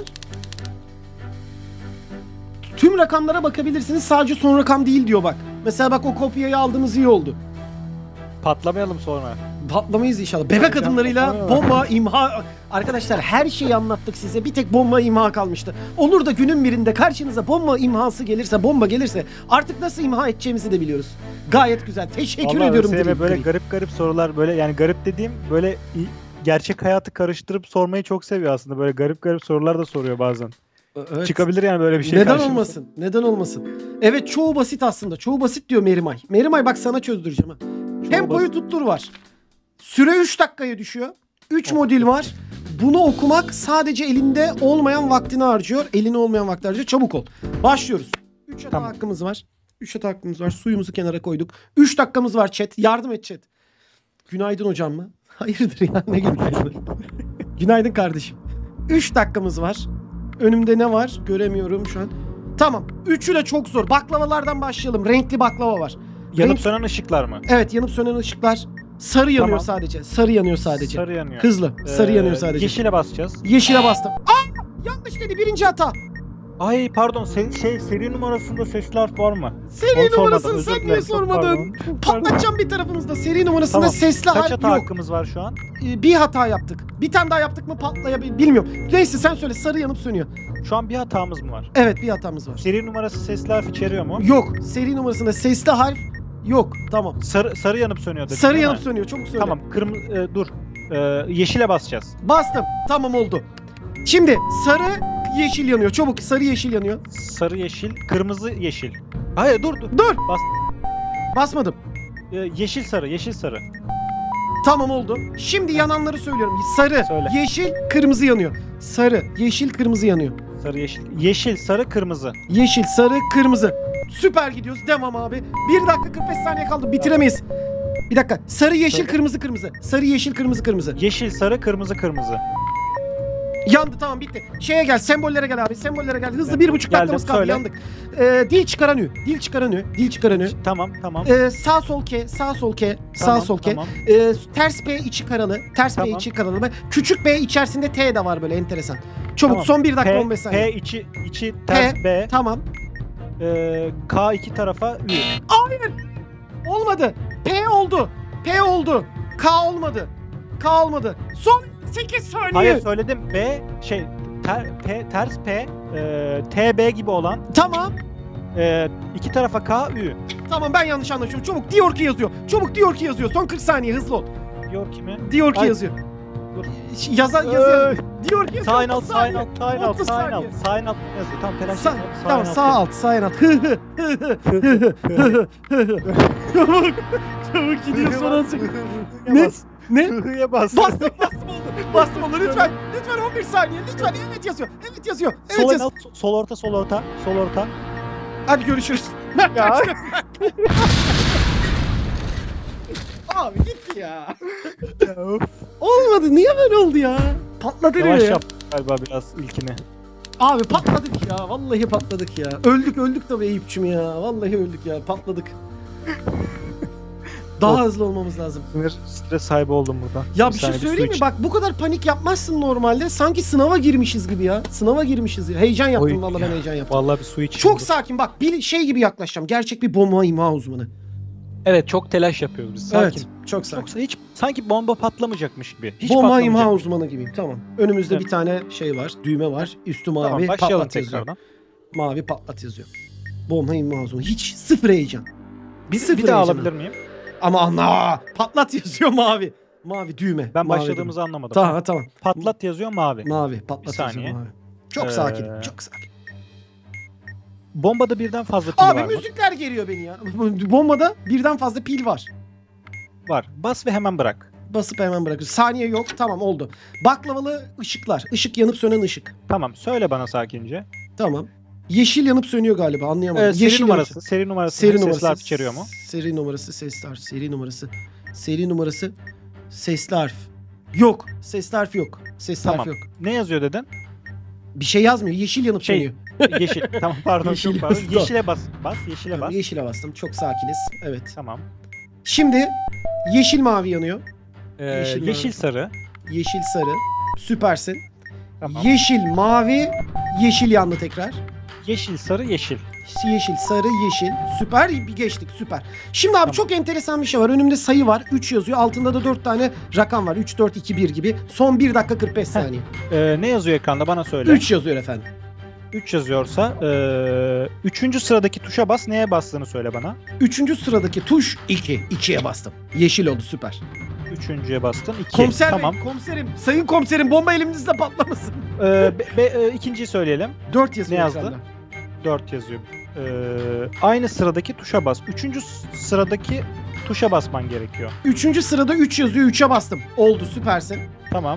Tüm rakamlara bakabilirsiniz. Sadece son rakam değil diyor bak. Mesela bak o kopyayı aldığımız iyi oldu. Patlamayalım sonra. Patlamayız inşallah. Bebek adımlarıyla bomba imha... Arkadaşlar her şeyi anlattık size. Bir tek bomba imha kalmıştı. Olur da günün birinde karşınıza bomba imhası gelirse, bomba gelirse artık nasıl imha edeceğimizi de biliyoruz. Gayet güzel. Teşekkür Vallahi ediyorum. Hüseyin'e Dilek böyle Gri. garip sorular, böyle yani garip dediğim böyle gerçek hayatı karıştırıp sormayı çok seviyor aslında. Böyle garip sorular da soruyor bazen. Evet. Çıkabilir yani böyle bir şey. Neden karşımıza. olmasın? Neden olmasın? Evet, çoğu basit aslında. Çoğu basit diyor Merimay. Merimay bak sana çözdüreceğim ha. Tempoyu tuttur var. Süre 3 dakikaya düşüyor. 3 modül var. Bunu okumak sadece elinde olmayan vaktini harcıyor. Elinde olmayan vakti harcıyor. Çabuk ol. Başlıyoruz. 3 hata hakkımız var. 3 hata hakkımız var. Suyumuzu kenara koyduk. 3 dakikamız var chat. Yardım et chat. Günaydın hocam mı? Hayırdır ya, ne günaydın. Günaydın kardeşim. 3 dakikamız var. Önümde ne var? Göremiyorum şu an. Tamam. Üçü de çok zor. Baklavalardan başlayalım. Renkli baklava var. Yanıp sönen ışıklar mı? Evet, yanıp sönen ışıklar. Sarı yanıyor Tamam. sadece. Sarı yanıyor sadece. Sarı yanıyor. Hızlı. Sarı yanıyor sadece. Yeşile basacağız. Yeşile bastım. Aa! Yanlış dedi. Birinci hata. Ay pardon, seri numarasında sesli harf var mı? Seri Onu sormadım, numarasını özür sen dilerim, niye çok sormadın? pardon. Patlatacağım bir tarafımızda. Seri numarasında Tamam. sesli Kaç harf hata yok. hakkımız var şu an? Bir hata yaptık. Bir tane daha yaptık mı patlayabilir. Bilmiyorum. Neyse sen söyle. Sarı yanıp sönüyor. Şu an bir hatamız mı var? Evet, bir hatamız var. Seri numarası sesli harf içeriyor mu? Yok. Seri numarasında sesli harf yok. Tamam. Sarı yanıp sönüyor dedin, Sarı değil yanıp mi? sönüyor. Çabuk söyle. Tamam, dur. Yeşile basacağız. Bastım. Tamam oldu. Şimdi sarı yeşil yanıyor. Çabuk, sarı yeşil yanıyor. Sarı yeşil, kırmızı yeşil. Hayır dur. Dur. Bas. Basmadım. Yeşil sarı. Tamam oldu. Şimdi yananları söylüyorum. Sarı, Söyle. yeşil, kırmızı yanıyor. Sarı, yeşil, kırmızı yanıyor. Sarı yeşil. Yeşil, sarı, kırmızı. Yeşil, sarı, kırmızı. Süper gidiyoruz. Devam abi. 1 dakika 45 saniye kaldı. Bitiremeyiz. Bir dakika. Sarı, yeşil, Söyle. kırmızı, kırmızı. Sarı, yeşil, kırmızı, kırmızı. Yeşil, sarı, kırmızı. Yandı, tamam, bitti. Şeye gel, sembollere gel abi. Sembollere gel. Hızlı, Evet. 1,5 dakikamız kaldı. Söyle. Yandık. Dil çıkaran ü. Dil çıkaran ü. Dil çıkaran ü. Tamam. Sağ sol K, sağ sol K, sağ Tamam, sol K. tamam. Ters P içi karalı, ters P Tamam. içi karalı. Küçük B içerisinde T de var, böyle enteresan. Çabuk, Tamam. son 1 dakika 15 saniye. P içi ters B. Tamam. K iki tarafa Ü. Olmadı. P oldu. P oldu. K olmadı. K olmadı. Son 8 saniye. Hayır söyledim. B ters P TB gibi olan Tamam. iki tarafa K Ü. Tamam, ben yanlış anlaşıyorum. Çabuk Diorki yazıyor. Çabuk Diorki yazıyor. Son 40 saniye, hızlı ol. Diyor kimi? Diorki Ay. yazıyor. Dur. Yazıyor. Diorki yazıyor. Sağ 30 saniye. 30 alt. saniye. Sağ alt yazıyor. Tamam telaş Sağ, yapma. tamam, sağ alt, sağ en alt. Çabuk. Çabuk gidiyor son an. Ne? Ne? Hıhıya bas. Bastım oldu. Bastım oldu, lütfen. Lütfen 11 saniye. Lütfen, evet yazıyor. Evet yazıyor. Evet Sol en yazıyor. alt, sol orta. Hadi görüşürüz. Ya. Abi gitti ya. Olmadı. Niye böyle oldu ya? Patladı Yavaş ya. yap galiba biraz ilkini. Abi patladık ya. Vallahi patladık ya. Öldük tabii Eyüp'cüm ya. Vallahi öldük ya. Patladık. Daha hızlı olmamız lazım. Stres sahibi oldum burada. Ya bir şey saniye, söyleyeyim su mi? Bak bu kadar panik yapmazsın normalde. Sanki sınava girmişiz gibi ya. Sınava girmişiz ya. Heyecan yaptım Oy. vallahi, ben heyecan yaptım. Vallahi bir su iç. Çok sakin bak. Bir şey gibi yaklaşacağım. Gerçek bir bomba imha uzmanı. Evet, çok telaş yapıyoruz biz. Sakin. Evet. Çok sakin. Yoksa hiç sanki bomba patlamayacakmış gibi. Hiç Bomba patlamayacak. imha uzmanı gibiyim. Tamam. Önümüzde Evet. bir tane şey var. Düğme var. Üstü mavi. Tamam, başlayalım Patlat yazıyor. tekrardan. Mavi patlat yazıyor. Bomba imha uzmanı. Hiç sıfır heyecan. Bir daha alabilir miyim? Ama ana patlat yazıyor mavi. Mavi düğme. Ben mavi başladığımızı anlamadım. Tamam. Patlat yazıyor mavi. Mavi patlat Bir saniye. yazıyor mavi. Çok sakin. Çok sakin. Bombada birden fazla pil Abi var mı? müzikler geriyor beni ya. Bombada birden fazla pil var. Var. Bas ve hemen bırak. basıp hemen bırakıyoruz. Saniye yok. Tamam oldu. Baklavalı ışıklar. Işık yanıp sönen ışık. Tamam söyle bana sakince. Tamam. Yeşil yanıp sönüyor galiba. Anlayamadım. Seri Yeşil numarası. yanıp- Seri numarası. Seri Sesli numarası. harf içeriyor mu? Seri numarası. Sesli harf. Seri numarası. Seri numarası. Sesli harf. Yok. Sesli harf yok. Sesli Tamam. harf yok. Ne yazıyor dedin? Bir şey yazmıyor. Yeşil yanıp Şey, sönüyor. Yeşil. Tamam pardon Yeşil çok pardon. yazdı. Yeşile bas. Bas yeşile bas. Yeşile bastım. Çok sakiniz. Evet. Tamam. Şimdi yeşil mavi yanıyor. Yeşil Yeşil mavi. sarı. Yeşil sarı. Süpersin. Tamam. Yeşil mavi. Yeşil yandı tekrar. Yeşil sarı yeşil. Yeşil, sarı, yeşil. Süper. Bir geçtik. Süper. Şimdi abi Tamam. çok enteresan bir şey var. Önümde sayı var. 3 yazıyor. Altında da 4 tane rakam var. 3, 4, 2, 1 gibi. Son 1 dakika 45 saniye. Ne yazıyor ekranda bana söyle. 3 yazıyor efendim. 3 yazıyorsa 3. sıradaki tuşa bas, neye bastığını söyle bana. 3. sıradaki tuş 2. 2'ye bastım. Yeşil oldu. Süper. 3.'ye bastın 2. Komiser Tamam. Bey, komiserim. Sayın komiserim, bomba elimizde patlamasın. İkinciyi söyleyelim. 4 yazıyor Ne yazdı? ekranda. 4 yazıyor. Aynı sıradaki tuşa bas. 3. sıradaki tuşa basman gerekiyor. 3. sırada 3 yazıyor. 3'e bastım. Oldu. Süpersin. Tamam.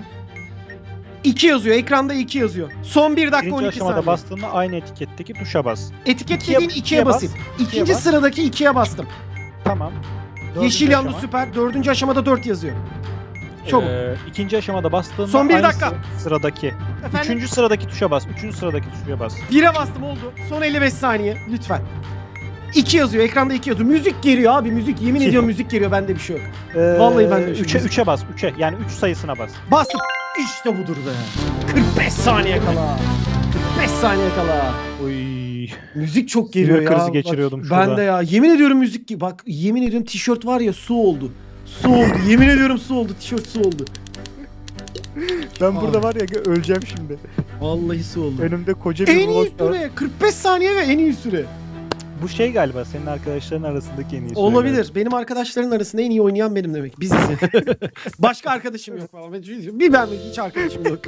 2 yazıyor. Ekranda 2 yazıyor. Son 1 dakika Birinci 12 aşamada saniye. bastığında aynı etiketteki tuşa bas. Etiket İkiye- dediğin 2'ye ikiye bas. basayım. İkiye 2. bas. sıradaki 2'ye bastım. Tamam. Yeşil yandı, aşama. süper. 4. aşamada 4 yazıyor. Çabuk. İkinci aşamada bastığında Son bir aynı dakika. sıradaki. Efendim? 3. sıradaki tuşa bas. 3. sıradaki tuşa bas. 1'e bastım, oldu. Son 55 saniye lütfen. 2 yazıyor. Ekranda 2 yazıyor. Müzik geliyor abi, müzik. Yemin İki. ediyorum müzik geliyor. Bende bir şey yok. Vallahi ben de bir şey 3'e yok. 3'e bas. 3'e. Yani 3 sayısına bas. Bastım. İşte budur be. 45 saniye kala. 45 saniye kala. Oy. Müzik çok geliyor Sinir ya. krizi geçiriyordum Bak, şurada. ben de ya. Yemin ediyorum müzik gibi. Bak yemin ediyorum tişört var ya, su oldu. Su oldu. Yemin ediyorum su oldu. Tişört su oldu. Ben burada var ya öleceğim şimdi. Vallahi su oldu. Önümde koca bir En iyi blok var. süre. 45 saniye ve en iyi süre. Bu şey galiba senin arkadaşların arasındaki en iyi süre. Olabilir. Benim arkadaşların arasında en iyi oynayan benim demek. Biziz. Başka arkadaşım yok falan. Bir ben hiç arkadaşım yok.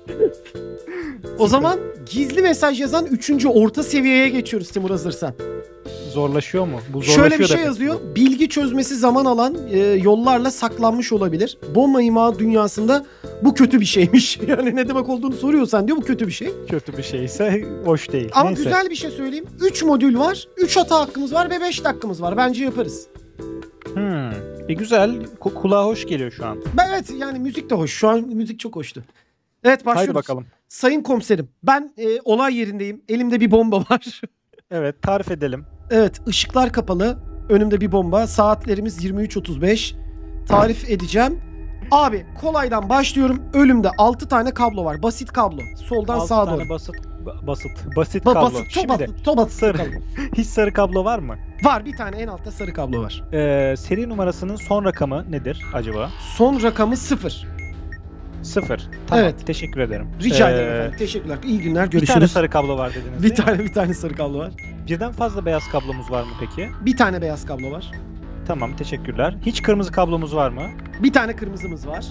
O zaman gizli mesaj yazan 3. orta seviyeye geçiyoruz Timur, hazırsan. Zorlaşıyor mu? Bu zorlaşıyor Şöyle bir şey demek. yazıyor. Bilgi çözmesi zaman alan yollarla saklanmış olabilir. Bomba imha dünyasında bu kötü bir şeymiş. Yani ne demek olduğunu soruyorsan diyor, bu kötü bir şey. Kötü bir şeyse hoş değil. Ama Neyse. güzel bir şey söyleyeyim. 3 modül var. 3 hata hakkımız var ve 5 dakikamız var. Bence yaparız. Güzel. Kulağa hoş geliyor şu an. Evet, yani müzik de hoş. Şu an müzik çok hoştu. Evet, başlıyoruz. Haydi bakalım. Sayın komiserim, ben olay yerindeyim. Elimde bir bomba var. Evet, tarif edelim. Evet, ışıklar kapalı. Önümde bir bomba. Saatlerimiz 23.35. Tarif edeceğim. Abi kolaydan başlıyorum. Önümde 6 tane kablo var. Basit kablo. Soldan 6 sağa tane doğru. basit kablo. Basit, çok Şimdi basit, çok basit sarı. kablo. hiç sarı kablo var mı? Var, bir tane en altta sarı kablo var. Seri numarasının son rakamı nedir acaba? Son rakamı 0. 0. Tamam. Evet. Teşekkür ederim. Rica ederim efendim. Teşekkürler. İyi günler. Bir tane Görüşürüz. sarı kablo var dediniz. Bir değil mi? tane sarı kablo var. Birden fazla beyaz kablomuz var mı peki? Bir tane beyaz kablo var. Tamam, teşekkürler. Hiç kırmızı kablomuz var mı? Bir tane kırmızımız var.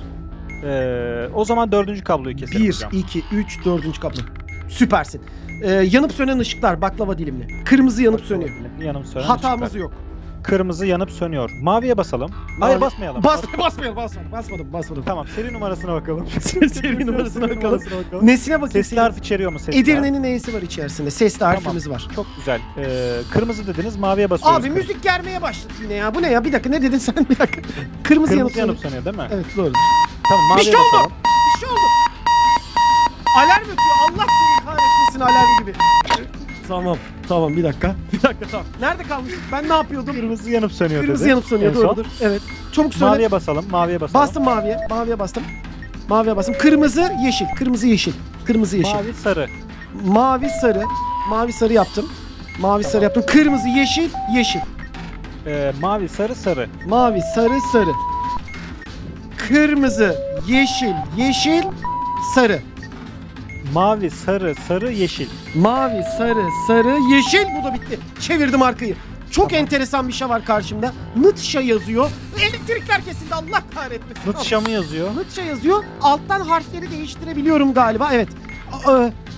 O zaman 4. kabloyu keselim 1, hocam. 2, 3, 4. kablo. Süpersin. Yanıp sönen ışıklar baklava dilimli. Kırmızı yanıp sönüyor. Yanıp sönen Hatamız ışıklar. yok. Kırmızı yanıp sönüyor. Maviye basalım. Hayır, basmayalım. Basmadım. Tamam, seri numarasına bakalım. Seri numarasına bakalım. Nesine bakayım? Sesli harf içeriyor mu sesli harf? Edirne'nin neyisi var içerisinde? Sesli Tamam. harfimiz var. Çok güzel. Kırmızı dediniz, maviye basıyoruz. Abi müzik germeye başladı yine ya. Bu ne ya? Bir dakika, ne dedin sen? Bir dakika. Kırmızı yanıp Kırmızı yanıp sönüyor. sönüyor değil mi? Evet, doğru. Tamam, maviye şey oldu. basalım. Bir şey oldu. Alarm ötüyor. Allah seni kahretmesin, alarm gibi. Tamam bir dakika. Tamam. Nerede kalmıştık? Ben ne yapıyordum? Kırmızı yanıp sönüyor Kırmızı dedi. yanıp sönüyor, En son. doğrudur. Evet. Çabuk söyle. Maviye basalım, maviye basalım. Bastım maviye. Maviye bastım. Kırmızı, yeşil. Kırmızı, yeşil. Mavi, sarı. Mavi, sarı. Mavi, sarı yaptım. Kırmızı, yeşil. Mavi, sarı, sarı. Mavi, sarı. Kırmızı, yeşil, sarı. Mavi, sarı, sarı, yeşil. Mavi, sarı, yeşil. Bu da bitti. Çevirdim arkayı. Çok Tamam. enteresan bir şey var karşımda. Nıtşa yazıyor. Elektrikler kesildi, Allah kahretmesin. Nıtşa mı yazıyor? Nıtşa yazıyor. Alttan harfleri değiştirebiliyorum galiba. Evet.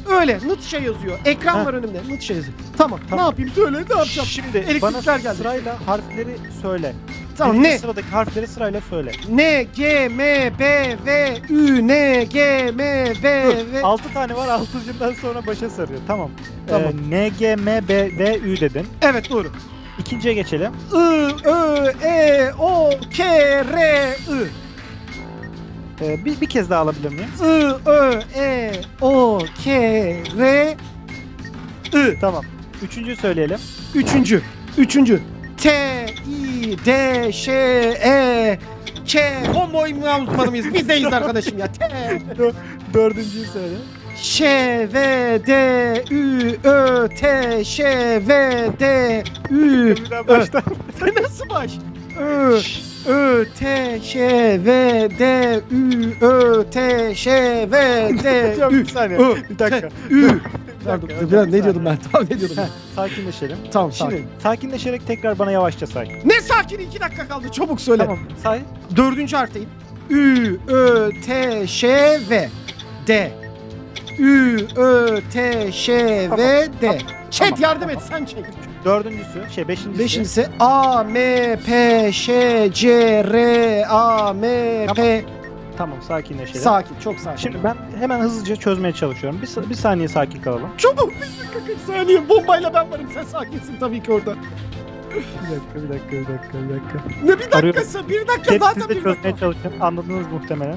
Öyle Nıtşa yazıyor. Ekran var önümde. Nıtşa yazıyor. Tamam. Ne yapayım? Söyle ne yapacağım? Şimdi Elektrikler bana geldi. sırayla harfleri söyle. Tamam Birinci ne? sıradaki harfleri sırayla söyle. N, G, M, B, V, Ü, N, G, M, B, V. 6 tane var, 6'cından sonra başa sarıyor. Tamam. Tamam. N, G, M, B, V, Ü dedin. Evet doğru. İkinciye geçelim. I, Ö, E, O, K, R, I. Bir kez daha alabilir miyim? I, Ö, E, O, K, R, I. Tamam. Üçüncüyü söyleyelim. Üçüncü. T, I, D, Ş, E, K. Combo imla uzmanı mıyız? Biz deyiz arkadaşım ya. T. Dördüncüyü söyle. Ş, V, D, Ü, Ö, T, Ş, V, D, Ü. Bir daha baştan. Nasıl baş? Ö, Ö, T, Ş, V, D, Ü, Ö, T, Ş, V, D, Hocam Ü. bir saniye. Ö, Bir dakika. Ü. Bir dakika, hocam, Biraz bir ne diyordum saniye. ben? Tamam ne diyordum ben? Sakinleşelim. Tamam Şimdi sakin. sakinleşerek tekrar bana yavaşça say. Ne sakin 2 dakika kaldı çabuk söyle. Tamam say. Dördüncü harfteyim. Ü, Ö, T, Ş, V, D. Ü, Ö, T, Ş, V, D. Chat Tamam, yardım tamam. et sen çek. Dördüncüsü, beşincisi. Beşincisi A, M, P, Ş, C, R, A, M, P. Tamam sakinleşelim. Sakin, çok sakin. Şimdi ben hemen hızlıca çözmeye çalışıyorum. Bir saniye sakin kalalım. Çabuk 1 dakika 40 saniye bombayla ben varım sen sakinsin tabii ki orada. Bir dakika. Ne bir Arıyorum. dakikası 1 dakika Hep zaten siz de 1 çözmeye dakika. çalışın. Anladınız muhtemelen.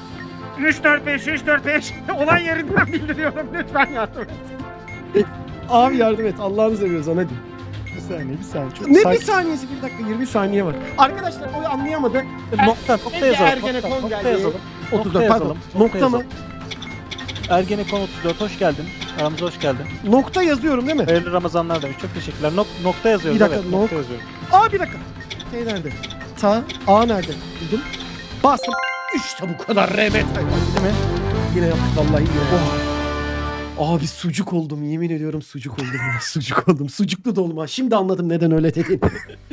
3-4-5 olay yerinden bildiriyorum lütfen yardım et. Abi yardım et Allah'ını seviyorsan hadi. Bir saniye. Çok Ne bir sakin. saniyesi 1 dakika 20 saniye var. Arkadaşlar o anlayamadı. Nokta yazalım. Ergenekon Nokta geldi. yazalım. 34 pardon. Nokta mı? Ergenekon 34 hoş geldin. Aramıza hoş geldin. Nokta yazıyorum değil mi? Hayırlı Ramazanlar demiş. Çok teşekkürler. Nokta yazıyoruz. Bir dakika, evet, nokta yazıyoruz. Aa bir dakika. T nerede? A nerede? Buldum. Bastım. İşte bu kadar rehmet. Değil mi? Yine yaptık vallahi yine. Abi sucuk oldum yemin ediyorum sucuk oldum ya. Sucuk oldum. Sucuklu dolma. Şimdi anladım neden öyle dediğini.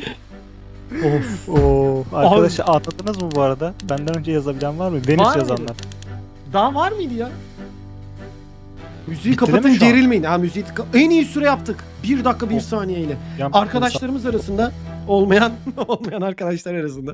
Of. Arkadaşlar anladınız mı bu arada? Benden önce yazabilen var mı? Venüs Var mıydı? yazanlar. Daha var mıydı ya? Müziği Bitti kapatın değil mi şu an? gerilmeyin. Ha müziği en iyi süre yaptık. 1 dakika 1 saniyeyle. Arkadaşlarımız arasında olmayan arkadaşlar arasında.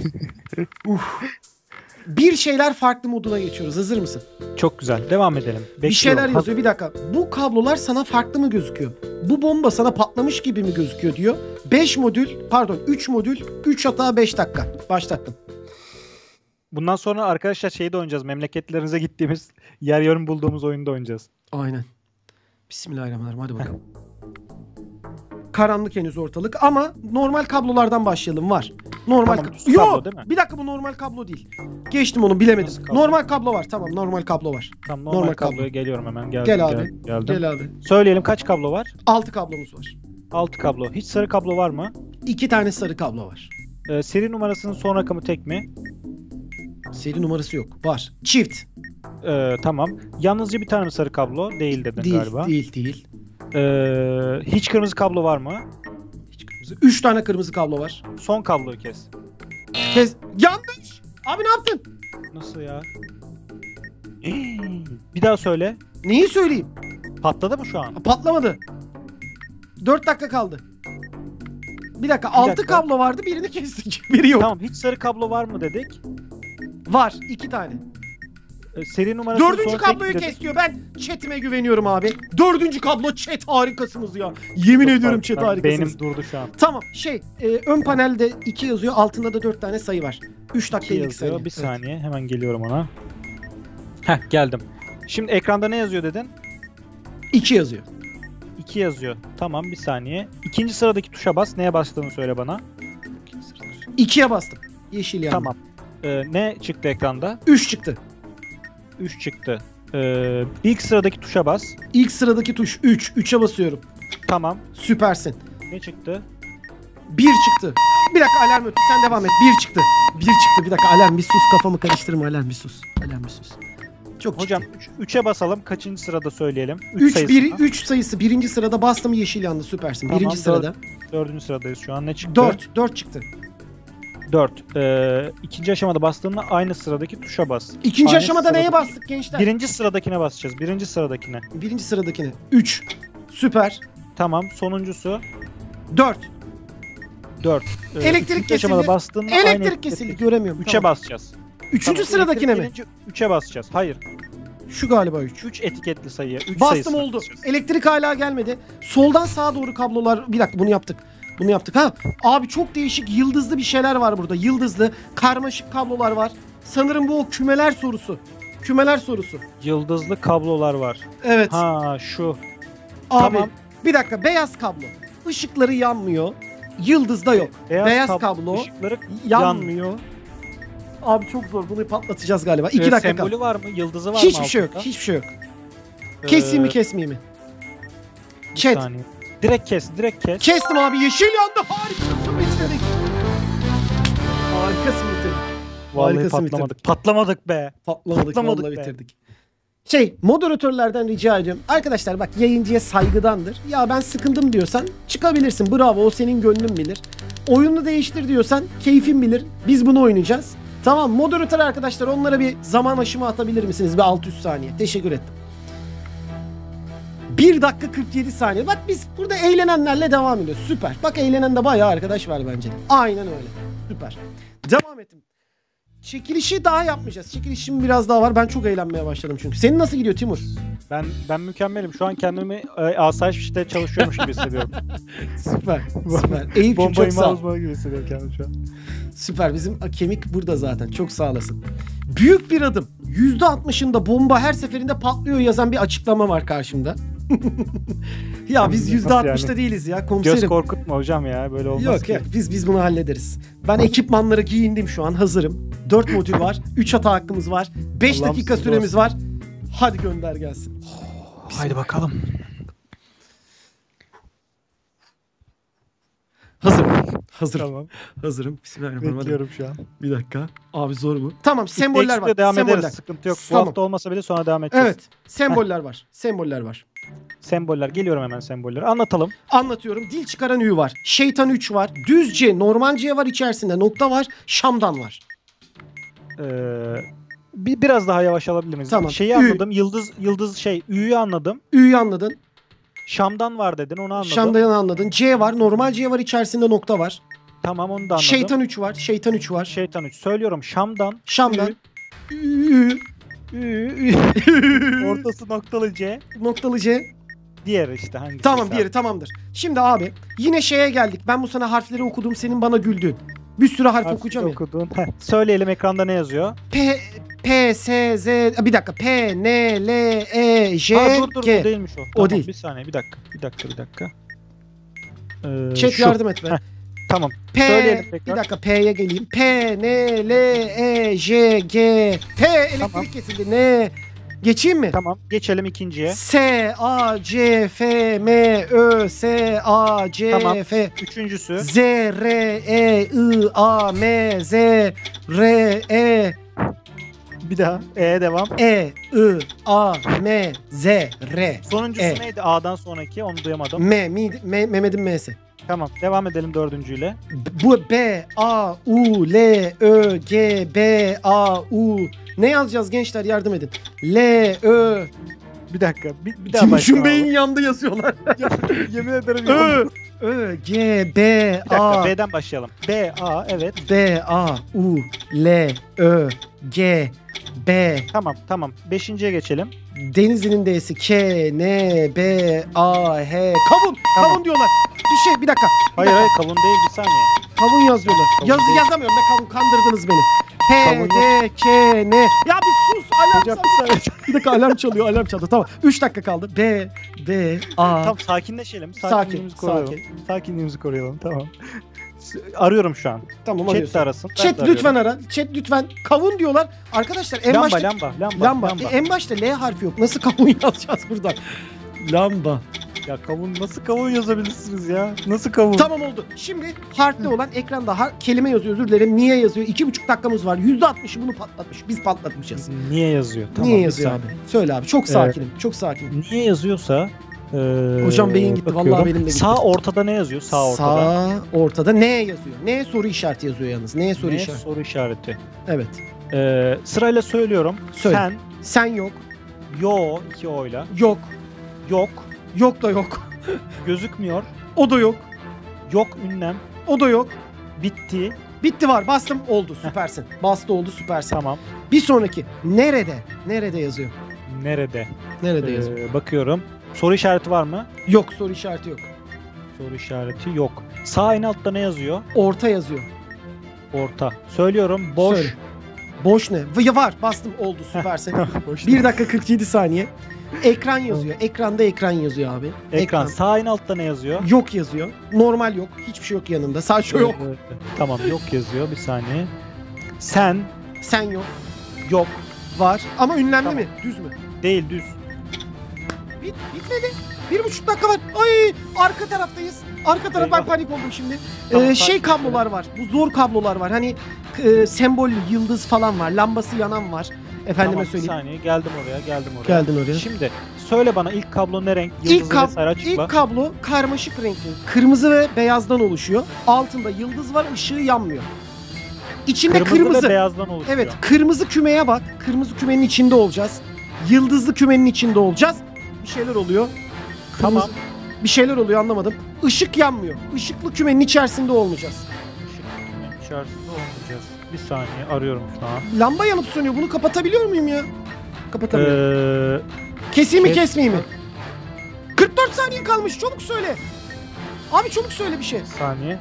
Bir şeyler farklı moduna geçiyoruz. Hazır mısın? Çok güzel. Devam edelim. Bir şeyler yazıyor. Bir dakika. Bu kablolar sana farklı mı gözüküyor? Bu bomba sana patlamış gibi mi gözüküyor diyor. 3 modül, 3 hata 5 dakika. Başlattım. Bundan sonra arkadaşlar şeyde oynayacağız. Memleketlerinize gittiğimiz yer yarım bulduğumuz oyunda oynayacağız. Aynen. Bismillahirrahmanirrahim. Hadi bakalım. Karanlık henüz ortalık ama normal kablolardan başlayalım. Var. Normal Tamam, kablo. düz kablo Yok. değil mi? Bir dakika bu normal kablo değil. Geçtim onu bilemedim. Nasıl kablo? Normal kablo var. Tamam normal kablo var. Tamam Normal normal kablo. kabloya geliyorum hemen. Geldim, Gel abi. Geldim. Gel abi. Söyleyelim kaç kablo var? 6 kablomuz var. 6 kablo. Hiç sarı kablo var mı? 2 tane sarı kablo var. Seri numarasının son rakamı tek mi? Seri numarası yok. Var. Çift. Tamam. Yalnızca bir tane mi sarı kablo? Değil dedin Değil. galiba. Değil. Hiç kırmızı kablo var mı? Hiç kırmızı. 3 tane kırmızı kablo var. Son kabloyu kes. Yanlış. Abi ne yaptın? Nasıl ya? Bir daha söyle. Neyi söyleyeyim? Patladı mı şu an? Patlamadı. 4 dakika kaldı. Bir dakika. 6 dakika. kablo vardı. Birini kestik. Biri yok. Tamam. Hiç sarı kablo var mı dedik? Var. 2 tane. Seri numarasının son 4. tek kabloyu mi dedik? kes diyor. Ben chatime güveniyorum abi. 4. kablo chat harikasınız ya. Yemin ediyorum chat harikasınız. Beynim durdu şu an. Tamam ön panelde 2 yazıyor. Altında da 4 tane sayı var. 3 dakika 2 50 saniye. yazıyor. Bir saniye. Hemen geliyorum ona. Heh geldim. Şimdi ekranda ne yazıyor dedin? 2 yazıyor. 2 yazıyor. Tamam bir saniye. İkinci sıradaki tuşa bas. Neye bastığını söyle bana. 2'ye bastım. Yeşil yandı. Tamam. Ne çıktı ekranda? 3 çıktı. 3 çıktı. İlk sıradaki tuşa bas. İlk sıradaki tuş 3. 3'e basıyorum. Tamam. Süpersin. Ne çıktı? 1 çıktı. Bir dakika alarm öttü. Sen devam et. 1 çıktı. 1 çıktı. Bir dakika alarm bir sus. Kafamı karıştırma alarm bir sus. Alarm bir sus. Çok Hocam ciddi. 3'e basalım. Kaçıncı sırada söyleyelim? 3 sayısı. Birinci sırada bastım yeşil yandı. Süpersin. Tamam, Birinci sırada. 4. sıradayız şu an. Ne çıktı? 4 çıktı. 4. İkinci aşamada bastığında aynı sıradaki tuşa bas. İkinci Aynı aşamada neye sıradaki- bastık gençler? Birinci sıradakine basacağız. Birinci sıradakine. Birinci sıradakine. 3. Süper. Tamam. Sonuncusu 4. 4. Elektrik kesildi. bastığında Elektrik kesildi. Göremiyorum. 3'e Tamam. basacağız. Üçüncü sıradakine mi? 3'e basacağız. Hayır. Şu galiba 3. 3 etiketli sayıya. 3 Bastım oldu. Elektrik hala gelmedi. Soldan sağa doğru kablolar. Bir dakika bunu yaptık. Bunu yaptık. Ha abi çok değişik yıldızlı bir şeyler var burada. Yıldızlı karmaşık kablolar var. Sanırım bu o kümeler sorusu. Kümeler sorusu. Yıldızlı kablolar var. Evet. Ha şu. Abi Tamam. bir dakika beyaz kablo. Işıkları yanmıyor. Yıldızda yok. Beyaz kablo ışıkları yanmıyor. Abi çok zor. Bunu patlatacağız galiba. 2 dakika kaldı. sembolü var mı? Yıldızı var mı? Hiçbir şey yok. altında? Hiçbir şey yok. Keseyim mi kesmeyeyim mi? Bir Chat. saniye. Direkt kes. Direkt kes. Kestim abi. Yeşil yandı. Harikasın bitirdik. Harikasın bitirdik. Vallahi harikasın patlamadık. Patlamadık be. Patlamadık Patlamadık vallahi be. bitirdik. Moderatörlerden rica ediyorum. Arkadaşlar bak yayıncıya saygıdandır. Ya ben sıkıldım diyorsan çıkabilirsin. Bravo o senin gönlün bilir. Oyunu değiştir diyorsan keyfin bilir. Biz bunu oynayacağız. Tamam moderatör arkadaşlar onlara bir zaman aşımı atabilir misiniz? Bir 600 saniye. Teşekkür ettim. 1 dakika 47 saniye. Bak biz burada eğlenenlerle devam ediyoruz. Süper. Bak eğlenen de bayağı arkadaş var bence. Aynen öyle. Süper. Devam ettim. Çekilişi daha yapmayacağız. Çekilişim biraz daha var. Ben çok eğlenmeye başladım çünkü. Senin nasıl gidiyor Timur? Ben mükemmelim. Şu an kendimi asayiş işte çalışıyormuş gibi hissediyorum. Süper. Süper. Eyüp'cüm çok Bombayı sağ ol. uzmanı gibi hissediyorum kendimi şu an. Süper. Bizim kemik burada zaten. Çok sağ olasın. Büyük bir adım. %60'ında bomba her seferinde patlıyor yazan bir açıklama var karşımda. Ya biz %60'da yani? değiliz ya Göz komiserim. korkutma hocam ya. Böyle olmaz Yok ki. ya biz bunu hallederiz. Ben ekipmanları giyindim şu an hazırım. 4 modül var. 3 hata hakkımız var. 5 Allah'ım dakika sizi süremiz var. Hadi gönder gelsin. Haydi bakalım. Hazırım. Hazırım. Tamam. Hazırım. Bismillahirrahmanirrahim. Bekliyorum şu an. Bir dakika. Abi zor bu. Tamam semboller var. Devam Semboller. ederiz. Sıkıntı yok. Bu Tamam. hafta olmasa bile sonra devam edeceğiz. Evet. Semboller var. Semboller var. Semboller. Geliyorum hemen sembolleri. Anlatalım. Anlatıyorum. Dil çıkaran ü var. Şeytan 3 var. Düzce, normal C var içerisinde. Nokta var. Şam'dan var. Biraz daha yavaş alabilir miyiz? Tamam. Şeyi Ü. anladım. Yıldız Ü'yü anladım. Ü'yü anladın. Şam'dan var dedin. Onu anladım. Şam'dan anladın. C var. Normal C var içerisinde nokta var. Tamam onu da anladım. Şeytan 3 var. Şeytan 3 var. Şeytan 3. Söylüyorum. Şam'dan. Şam'dan. Ü. Ortası noktalı C. Noktalı C. Diğer işte hangisi? Tamam diğeri tamamdır. Şimdi abi yine şeye geldik. Ben bu sana harfleri okudum. Senin bana güldün. Bir sürü harf okuyacağım ya. Okudun. Söyleyelim ekranda ne yazıyor? P, S, Z. Bir dakika. P, N, L, E, J, Dur G. o değilmiş o. Tamam, değil. Bir saniye bir dakika. Chat Şu. yardım et be. Heh, Tamam. P, Söyleyelim bir tekrar. dakika P'ye geleyim. P, N, L, E, J, G. P elektrik Tamam. kesildi. N. Geçeyim mi? Tamam. Geçelim ikinciye. S, A, C, F, M, Ö, S, A, C, Tamam. F. Üçüncüsü. Z, R, E, I, A, M, Z, R, E, Bir daha. Devam. E, I, A, M, Z, R. Sonuncusu E. neydi? A'dan sonraki. Onu duyamadım. Mehmet'in M'si. Tamam. Devam edelim dördüncüyle. Bu B, A, U, L, Ö, G, B, A, U. Ne yazacağız gençler yardım edin. L, Ö. Bir dakika. Bir daha Timuçin başlayalım. Bey'in yanında yazıyorlar. Yemin ederim. Ö, Ö, G, B, Bir dakika. A. B'den başlayalım. B, A. Evet. B, A, U, L, Ö, G, B. Tamam. Beşinciye geçelim. Denizli'nin D'si K, N, B, A, H. Kavun. Tamam. Kavun diyorlar. Bir dakika. Hayır kavun değil bir saniye. Kavun yazıyorlar. Kavun değil. Yazamıyorum be kavun. Kandırdınız beni. P, Kavun D, K, N. Ya bir sus. Alarm Hocam çaldı. bir saniye. Bir dakika alarm çalıyor. Alarm çaldı. Tamam. 3 dakika kaldı. B, D, A. Tamam sakinleşelim. Sakin, Sakinliğimizi koruyalım. sakin. Sakinliğimizi koruyalım. Tamam. Arıyorum şu an. Tamam Chat de arıyorsun. arasın. Ben de Chat arıyorum. lütfen ara. Chat lütfen. Kavun diyorlar. Arkadaşlar en Lamba, başta... lamba. En başta L harfi yok. Nasıl kavun yazacağız buradan? Lamba. Ya kavun nasıl kavun yazabilirsiniz ya? Nasıl kavun? Tamam oldu. Şimdi harfli olan ekranda kelime yazıyor. Özür dilerim. Niye yazıyor? 2,5 dakikamız var. %60'ı bunu patlatmış. Biz patlatmayacağız. Niye yazıyor? Tamam, Niye bir yazıyor saniye. abi? Söyle abi. Çok sakinim. Çok sakinim. Niye yazıyorsa Hocam beyin gitti, bakıyorum. vallahi benim de gitti. Sağ ortada ne yazıyor? Sağ ortada. Sağ ortada ne yazıyor? Ne soru işareti yazıyor yalnız? Ne soru Ne işareti? soru işareti. Evet. Sırayla söylüyorum. Söyle. Sen yok. Yo 2 oyla. Yok. Yok. Yok da yok. Gözükmüyor. O da yok. Yok ünlem. O da yok. Bitti. Bitti var. Bastım. Oldu. Süpersin. Bastı oldu. Süpersin. Tamam. Bir sonraki. Nerede? Nerede yazıyor? Nerede? Nerede yazıyor? Bakıyorum. Soru işareti var mı? Yok. Soru işareti yok. Soru işareti yok. Sağ en altta ne yazıyor? Orta yazıyor. Orta. Söylüyorum. Boş. Söyle. Boş ne? Ya var. Bastım. Oldu. Süpersin. Boş 1 dakika 47 saniye. Ekran yazıyor. Ekranda ekran yazıyor abi. Ekran. Sağ en altta ne yazıyor? Yok yazıyor. Normal yok. Hiçbir şey yok yanında. Sadece yok. Tamam yok yazıyor. Bir saniye. Sen Sen yok. yok. Var. Ama ünlemli Tamam. mi? Düz mü? Değil düz. Bitmedi. 1,5 dakika var. Ay, arka taraftayız. Arka taraf, ben Eyvah. panik oldum şimdi. Tamam, Şey sakin kablolar var. Bu zor kablolar var. Hani sembollü yıldız falan var. Lambası yanan var. Efendime Tamam, bir söyleyeyim. saniye. Geldim oraya. Geldin oraya. Şimdi söyle bana ilk kablo ne renk? Yıldızı vesaire açıkla. İlk kablo karmaşık renkli. Kırmızı ve beyazdan oluşuyor. Altında yıldız var, ışığı yanmıyor. İçinde kırmızı. ve beyazdan oluşuyor. Evet, kırmızı kümeye bak. Kırmızı kümenin içinde olacağız. Yıldızlı kümenin içinde olacağız. Bir şeyler oluyor. Kırmızı- Tamam. Bir şeyler oluyor, anlamadım. Işık yanmıyor. Işıklı kümenin içerisinde olmayacağız. Işık içerisinde olmayacağız. Bir saniye arıyorum şu an. Lamba yanıp sönüyor. Bunu kapatabiliyor muyum ya? Kapatamıyorum. Keseyim mi, kes- kesmeyeyim mi? 44 saniye kalmış. Çabuk söyle. Abi çabuk söyle bir şey. Bir saniye.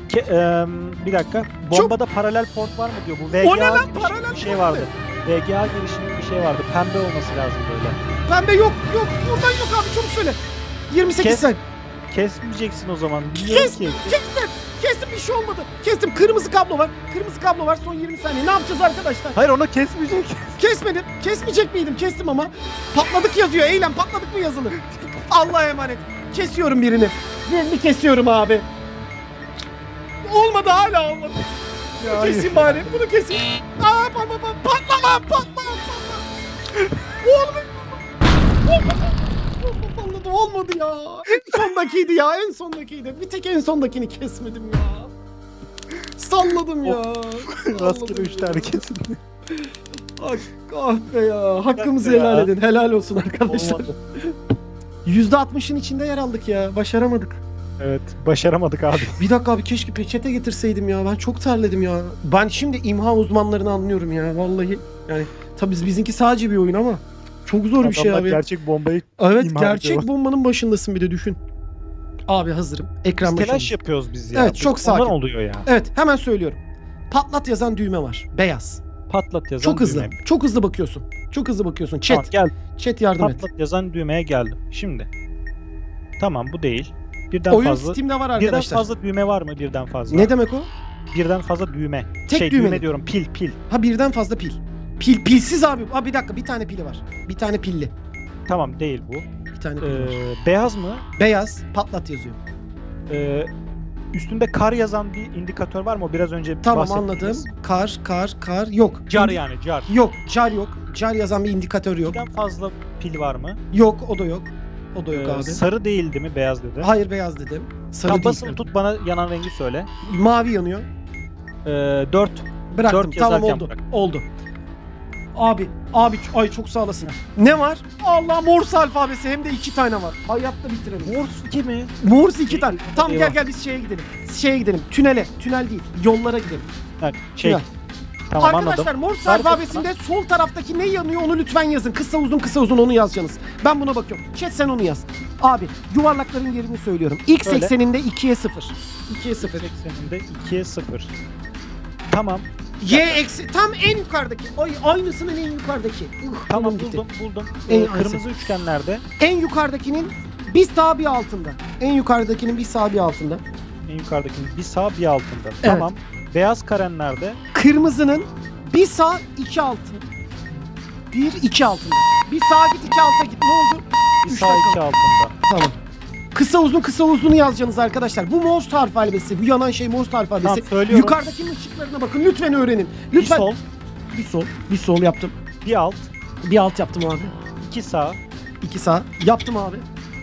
Bir dakika. Bombada paralel port var mı diyor. Bu VGA O ne lan? girişimli Paralel bir şey port vardı. mu? VGA girişimli bir şey vardı. Pembe olması lazım böyle. Pembe yok. Yok. Buradan yok abi. Çabuk söyle. 28 Kes. saniye. Kesmeyeceksin o zaman. Bilmiyorum Kes. ki. Kestim. Kestim, bir şey olmadı. Kestim. Kırmızı kablo var. Kırmızı kablo var. Son 20 saniye. Ne yapacağız arkadaşlar? Hayır onu kesmeyecek. Kesmedim. Kesmeyecek miydim? Kestim ama. Patladık yazıyor. Eylem patladık mı yazılı? Allah'a emanet. Kesiyorum birini. Birini kesiyorum abi. Olmadı, hala olmadı. Bunu keseyim bari. Bunu keseyim. Aa, patlama. Olmadı. Olmadı ya. En sondakiydi ya. En sondakiydi. Bir tek en sondakini kesmedim ya. Salladım ya. Rastgele 3 tane kesin. Ah be ya. Hakkımızı Ya. helal edin. Helal olsun arkadaşlar. Olmadı. %60'ın içinde yer aldık ya. Başaramadık. Evet başaramadık abi. Bir dakika abi, keşke peçete getirseydim ya. Ben çok terledim ya. Ben şimdi imha uzmanlarını anlıyorum ya. Vallahi yani tabii bizimki sadece bir oyun ama çok zor bir şey Adamlar abi. gerçek bombayı Evet, imha gerçek ediyor. bombanın başındasın, bir de düşün. Abi hazırım. Ekran telaş başındayım. yapıyoruz biz ya. Evet, çok Ondan sakin. oluyor ya. Evet, hemen söylüyorum. Patlat yazan düğme var. Beyaz. Patlat yazan Çok hızlı. düğme. Çok hızlı bakıyorsun. Çok hızlı bakıyorsun. Chat. Tamam, gel. Chat yardım et. Patlat yazan düğmeye geldim. Şimdi. Tamam bu değil. Birden Oyun fazla. Steam'de var Birden arkadaşlar. fazla düğme var mı birden fazla? Ne demek o? Birden fazla düğme. Tek düğme düğmeli. diyorum pil. Ha, birden fazla pil. Pilsiz abi. Ha, bir dakika, bir tane pili var. Bir tane pilli. Tamam değil bu. Bir tane pili var. Beyaz mı? Beyaz, patlat yazıyor. Üstünde kar yazan bir indikatör var mı? O biraz önce Tamam, bahsettiğimiz. anladım. Kar yok. Car yani car. Yok, car yok. Car yazan bir indikatör yok. Birden fazla pil var mı? Yok, o da yok. O da yok abi. Sarı değil değil mi? Beyaz dedi. Hayır, beyaz dedim. Sarı Tam değil. basılı tut bana yanan rengi söyle. Mavi yanıyor. 4. Bıraktım. Dört Tamam, yazarken oldu. bırak. Oldu. Abi ay çok sağ olasın. Ne var? Allah, Morse alfabesi, hem de 2 tane var. Hayatta bitirelim. Morse 2 mi? Morse 2 tane. Tamam, Eyvah. gel biz şeye gidelim. Tünele. Tünel değil. Yollara gidelim. Ha, Tünel. Tamam Arkadaşlar, anladım. Morse Ver alfabesinde sol taraftaki ne yanıyor onu lütfen yazın. Kısa uzun onu yazacaksınız. Ben buna bakıyorum. Chat, sen onu yaz. Abi, yuvarlakların yerini söylüyorum. X Söyle. ekseninde 2'ye 0. 2'ye 0. Ekseninde 2'ye 0. Tamam. Y eksi tam en yukarıdaki. Ay, aynısının en yukarıdaki. Tamam gitti. buldum. En Kırmızı üçgen nerede? En yukarıdakinin bir sağ bir altında. En yukarıdakinin bir sağ bir altında. En yukarıdakinin bir sağ bir altında. Tamam. Beyaz karen nerede? Kırmızının bir sağ iki altı. Bir iki altında. Bir sağa git, iki alta git. Ne oldu? Bir Üç sağ dakika. iki altında. Tamam. Kısa uzunu yazacaksınız arkadaşlar. Bu Morse alfabesi. Bu yanan şey Morse alfabesi. Tamam, söylüyorum. Yukarıdakinin ışıklarına bakın. Lütfen öğrenin. Bir Lütfen. sol, Bir sol yaptım. bir alt, Bir alt yaptım abi. 2 sağ, 2 sağ yaptım abi.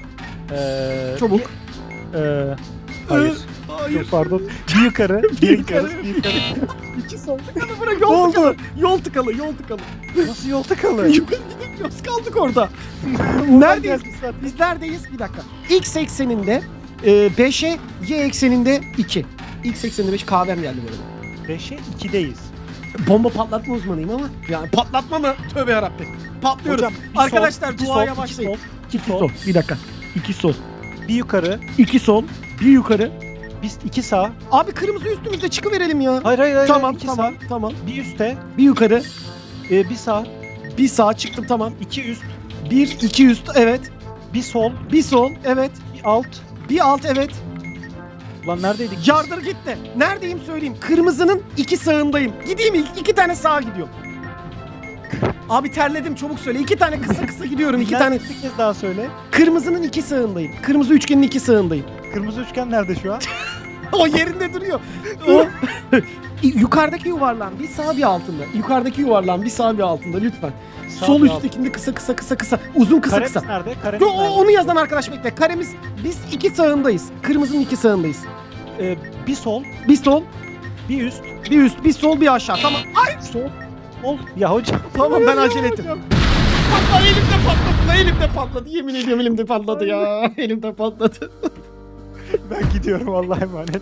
Çabuk. Hayır. Hayır. Çok pardon. Bir yukarı. Bir Bir yukarı. yukarı. Bir yukarı. İki sol. Bırak, Ne yol oldu? tıkalı. Yol tıkalı. Yol tıkalı. Nasıl yol tıkalı? Yukarı gidemiyoruz. Kaldık orada. Neredeyiz? Geldi zaten. Biz neredeyiz? Bir dakika. X ekseninde 5'e, Y ekseninde 2. X ekseninde 5 kahvem geldi böyle. 5'e 2'deyiz. Bomba patlatma uzmanıyım ama. Yani patlatma mı? Tövbe yarabbim. Patlıyoruz. Hocam, bir Arkadaşlar sol, iki duaya sol, başlayın. iki sol. Bir dakika. 2 sol. Bir yukarı. 2 sol. Bir yukarı. Biz 2 sağ. Abi kırmızı üstümüzde çıkıverelim ya. Hayır. Tamam iki tamam sağ. tamam. Bir üstte. Bir yukarı. Bir sağ. Bir sağ çıktım tamam. 2 üst. 1 2 üst evet. Bir sol. Bir sol evet. Bir alt. Bir alt evet. Lan neredeydik? biz? Yardır gitti. Neredeyim söyleyeyim. Kırmızının 2 sağındayım. Gideyim ilk 2 tane sağa gidiyorum. Abi terledim çabuk söyle. 2 tane kısa gidiyorum. 2 tane. Bir kez daha söyle. Kırmızının 2 sağındayım. Kırmızı üçgenin 2 sağındayım. Kırmızı üçgen nerede şu an? O yerinde duruyor. O yukarıdaki yuvarlağın bir sağ bir altında. Yukarıdaki yuvarlağın bir sağ bir altında lütfen. Sağ Sol bir alt. üsttekinde kısa. Uzun kısa Karemiz kısa. nerede? Karemiz Yo, nerede? onu yazan arkadaş bekle. Karemiz biz 2 sağındayız. Kırmızının 2 sağındayız. Bir sol. Bir sol, Bir üst. bir üst, bir sol, bir aşağı. Tamam. Sol. Sol. Ya hocam. Tamam ben acele ettim. Hocam. Patladı elimde patladı. Elimde patladı. Yemin ediyorum elimde patladı ya. Elimde patladı. Ben gidiyorum Allah'a emanet.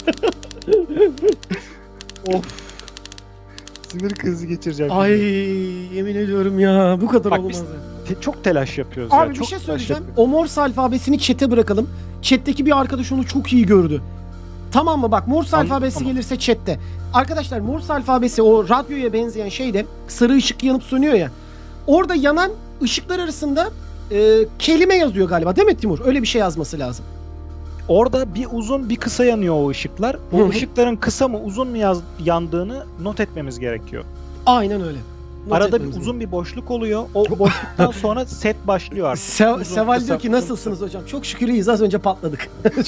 Of. Sinir krizi geçireceğim. Ay yemin ediyorum ya. Bu kadar Bak olmaz. biz- ya. Çok telaş yapıyoruz ya. Abi bir çok şey telaş söyleyeceğim. yapıyoruz. O Morse alfabesini chat'e bırakalım. Chat'teki bir arkadaş onu çok iyi gördü. Tamam mı? Bak Morse Anladım, alfabesi tamam. gelirse chat'te. Arkadaşlar Morse alfabesi o radyoya benzeyen şeyde sarı ışık yanıp sönüyor ya. Orada yanan ışıklar arasında kelime yazıyor galiba değil mi Timur? Öyle bir şey yazması lazım. Orada bir uzun bir kısa yanıyor o ışıklar. O Hı hı. ışıkların kısa mı uzun mu yandığını not etmemiz gerekiyor. Aynen öyle. Not Arada bir etmemiz uzun bir boşluk oluyor. O boşluktan sonra set başlıyor artık. Uzun, Seval kısa, diyor ki uzun, nasılsınız hocam? Çok şükür iyiyiz. Az önce patladık.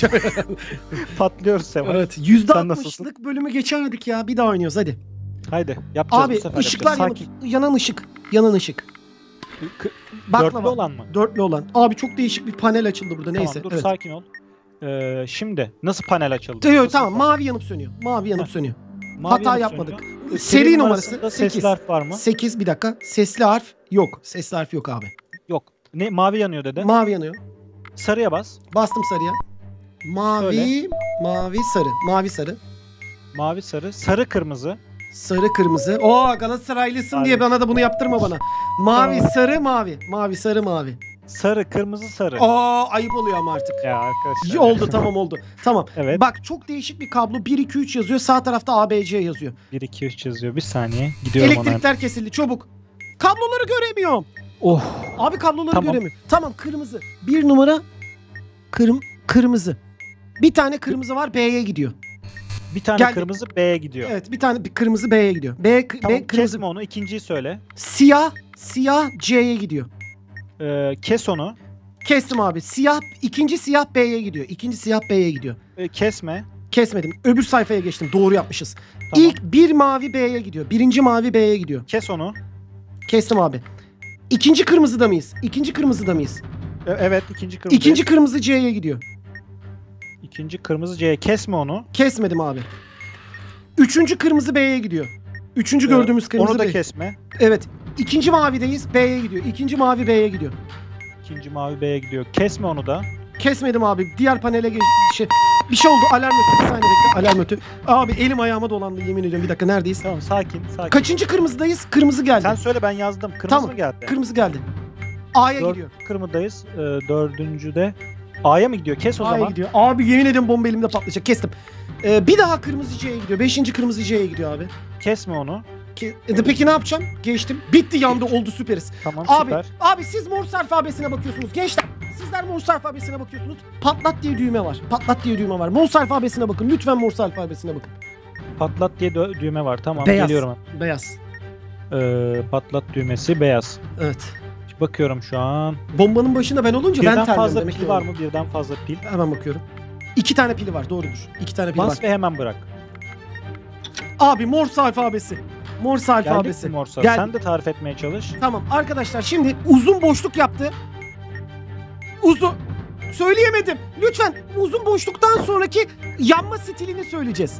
Patlıyoruz Seval. Evet. Sen nasılsın? %60'lık bölümü geçemedik ya. Bir daha oynuyoruz hadi. Haydi yapacağız Abi bu sefer. ışıklar yapacağız. yanıp, yanan ışık. Yanan ışık. K- Baklava. Dörtlü olan mı? Dörtlü olan. Abi çok değişik bir panel açıldı burada. Tamam Neyse. dur Evet. sakin ol. Şimdi nasıl panel açıldı? Tamam, Nasıl tamam panel? mavi yanıp sönüyor. Mavi yanıp sönüyor. Mavi hata yanıp yapmadık. sönüyor. Seri numarasında numarası sesli 8. harf var mı? 8 bir dakika. Sesli harf yok. Sesli harf yok abi. Yok. Ne mavi yanıyor dedi. Mavi yanıyor. Sarıya bas. Bastım sarıya. Mavi, Söyle. mavi, sarı. Mavi, sarı. Mavi sarı. Sarı kırmızı. Sarı, kırmızı. Oo Galatasaraylısın diye Abi. bana da bunu yaptırma bana. Mavi, Tamam. sarı, mavi. Mavi, sarı, mavi. Sarı kırmızı sarı. Aa ayıp oluyor ama artık. Ya arkadaşlar. İyi oldu tamam oldu. Tamam. Evet. Bak çok değişik bir kablo. 1 2 3 yazıyor. Sağ tarafta ABC yazıyor. 1 2 3 yazıyor. Bir saniye. Gidiyorum ona. Elektrikler kesildi çabuk. Kabloları göremiyorum. Oh. Abi kabloları Tamam. göremiyorum. Tamam kırmızı. Bir numara kırmızı. Bir tane kırmızı var B'ye gidiyor. Bir tane Geldi. kırmızı B'ye gidiyor. Evet bir tane bir kırmızı B'ye gidiyor. B Tamam, kırmızı. kesme onu. İkinciyi söyle. Siyah C'ye gidiyor. Kes onu. Kestim abi. İkinci siyah B'ye gidiyor. İkinci siyah B'ye gidiyor. Kesme. Kesmedim. Öbür sayfaya geçtim. Doğru yapmışız. Tamam. İlk bir mavi B'ye gidiyor. Birinci mavi B'ye gidiyor. Kes onu. Kestim abi. İkinci kırmızıda mıyız? İkinci kırmızıda mıyız? Evet ikinci kırmızı. İkinci kırmızı C'ye gidiyor. İkinci kırmızı C'ye kesme onu. Kesmedim abi. Üçüncü kırmızı B'ye gidiyor. Üçüncü gördüğümüz kırmızı Onu da B. kesme. Evet. İkinci mavideyiz. B'ye gidiyor. İkinci mavi B'ye gidiyor. İkinci mavi B'ye gidiyor. Kesme onu da. Kesmedim abi. Diğer panele bir şey oldu. Alarm ötü. Bir saniye bekle. Alarm ötü. Abi elim ayağıma dolandı yemin ediyorum. Bir dakika neredeyiz? Tamam sakin. Kaçıncı kırmızıdayız? Kırmızı geldi. Sen söyle ben yazdım. Kırmızı Tamam. mı geldi? Kırmızı geldi. A'ya Dört gidiyor. kırmızıdayız. Dördüncüde. A'ya mı gidiyor? Kes o A'ya zaman. gidiyor. Abi yemin ediyorum bomba elimde patlayacak. Kestim. Bir daha kırmızı C'ye gidiyor. Beşinci kırmızı C'ye gidiyor abi. Kesme onu. Peki ne yapacağım? Geçtim. Bitti yandı oldu süperiz. Tamam Abi, süper. abi siz Morse alfabesine bakıyorsunuz gençler. Sizler Morse alfabesine bakıyorsunuz. Patlat diye düğme var. Patlat diye düğme var. Morse alfabesine bakın. Lütfen Morse alfabesine bakın. Patlat diye düğme var. Tamam Beyaz. geliyorum. Beyaz. Patlat düğmesi beyaz. Evet. Bakıyorum şu an. Bombanın başında ben olunca ben Birden terliyorum. fazla demek pil ki var öyle. mı? Birden fazla pil. Hemen bakıyorum. 2 tane pili var doğrudur. 2 tane pili Bas var. ve hemen bırak. Abi Morse alfabesi. Morse Geldik alfabesi. mi Morse? Geldik. Sen de tarif etmeye çalış. Tamam arkadaşlar şimdi uzun boşluk yaptı. söyleyemedim. Lütfen uzun boşluktan sonraki yanma stilini söyleyeceğiz.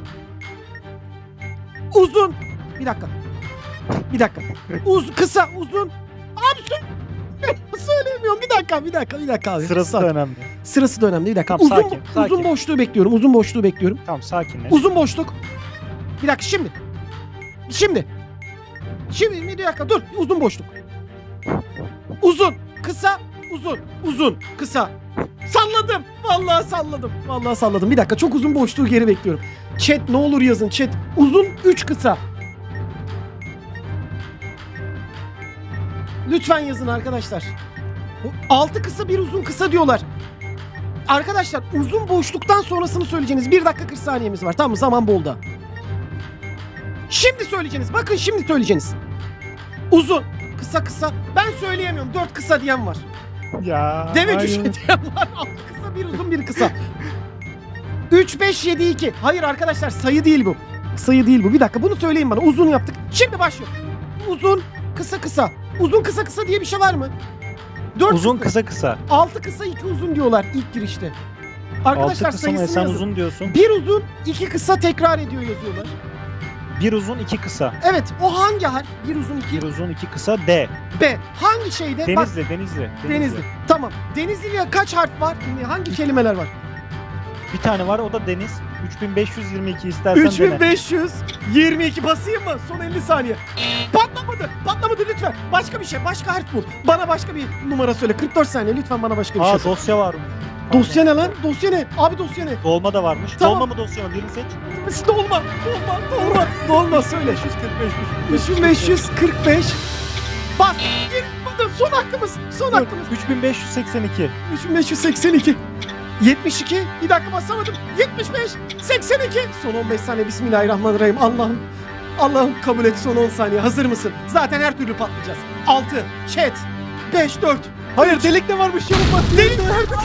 Uzun. Bir dakika. Bir dakika. Kısa, uzun. Abi söyleyemiyorum. Bir dakika abi. Sırası da önemli. Sırası da önemli. Bir dakika. Tamam, sakin. Uzun boşluğu bekliyorum. Uzun boşluğu bekliyorum. Tamam, sakinleş. Uzun boşluk. Bir dakika Şimdi bir dakika dur. Uzun boşluk. Uzun, kısa, uzun, kısa. Salladım. Vallahi salladım. Bir dakika, çok uzun boşluğu geri bekliyorum. Chat ne olur yazın. Chat uzun 3 kısa. Lütfen yazın arkadaşlar. 6 kısa 1 uzun kısa diyorlar. Arkadaşlar uzun boşluktan sonrasını söyleyeceğiniz 1 dakika 40 saniyemiz var. Tamam mı? Zaman bol da. Şimdi söyleyeceğiniz. Bakın şimdi söyleyeceğiniz. Uzun, kısa. Ben söyleyemiyorum. 4 kısa diyen var. Ya. Deve düşe diyen var. 6 kısa 1 uzun 1 kısa. 3 5 7 2. Hayır arkadaşlar, sayı değil bu. Sayı değil bu. Bir dakika, bunu söyleyin bana. Uzun yaptık. Şimdi başlıyor. Uzun, kısa. Uzun kısa diye bir şey var mı? 4 uzun kısa. 6 kısa 2 uzun diyorlar ilk girişte. Arkadaşlar 6 kısa mı? sayısını Sen yazın. uzun diyorsun. 1 uzun 2 kısa tekrar ediyor yazıyorlar. 1 uzun 2 kısa. Evet, o hangi harf? 1 uzun 2. 1 uzun 2 kısa D. B. Hangi şeyde? Bak, Denizli. Tamam. Denizli'ye kaç harf var? Hangi kelimeler var? Bir tane var, o da deniz. 3522 istersen dene. 3522 basayım mı? Son 50 saniye. Patlamadı lütfen. Başka bir şey, başka harf bul. Bana başka bir numara söyle. 44 saniye lütfen, bana başka bir şey söyle. Dosya var mı? Dosya ne lan? Dosya ne? Abi dosya ne? Dolma da varmış. Tamam. Dolma mı dosya mı? Birini seç. Dolma söyle. 3545. Bas. Son hakkımız. 3582. 3582. 72. Bir dakika basamadım. 75. 82. Son 15 saniye. Bismillahirrahmanirrahim. Allah'ım kabul et, son 10 saniye. Hazır mısın? Zaten her türlü patlayacağız. 6. Chat. 5 4. Hayır, delik de varmış yanım bak. Delik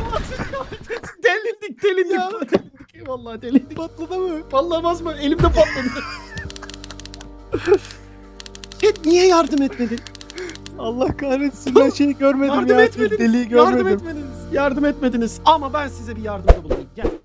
delindik. Vallahi delindik. Patladı mı? Vallahi basma. Elimde patladı. Chat niye yardım etmedin? Allah kahretsin, ben şeyi görmedim Yardım ya. etmediniz. Deliği görmedim. Yardım etmediniz. Ama ben size bir yardımda bulunayım. Gel.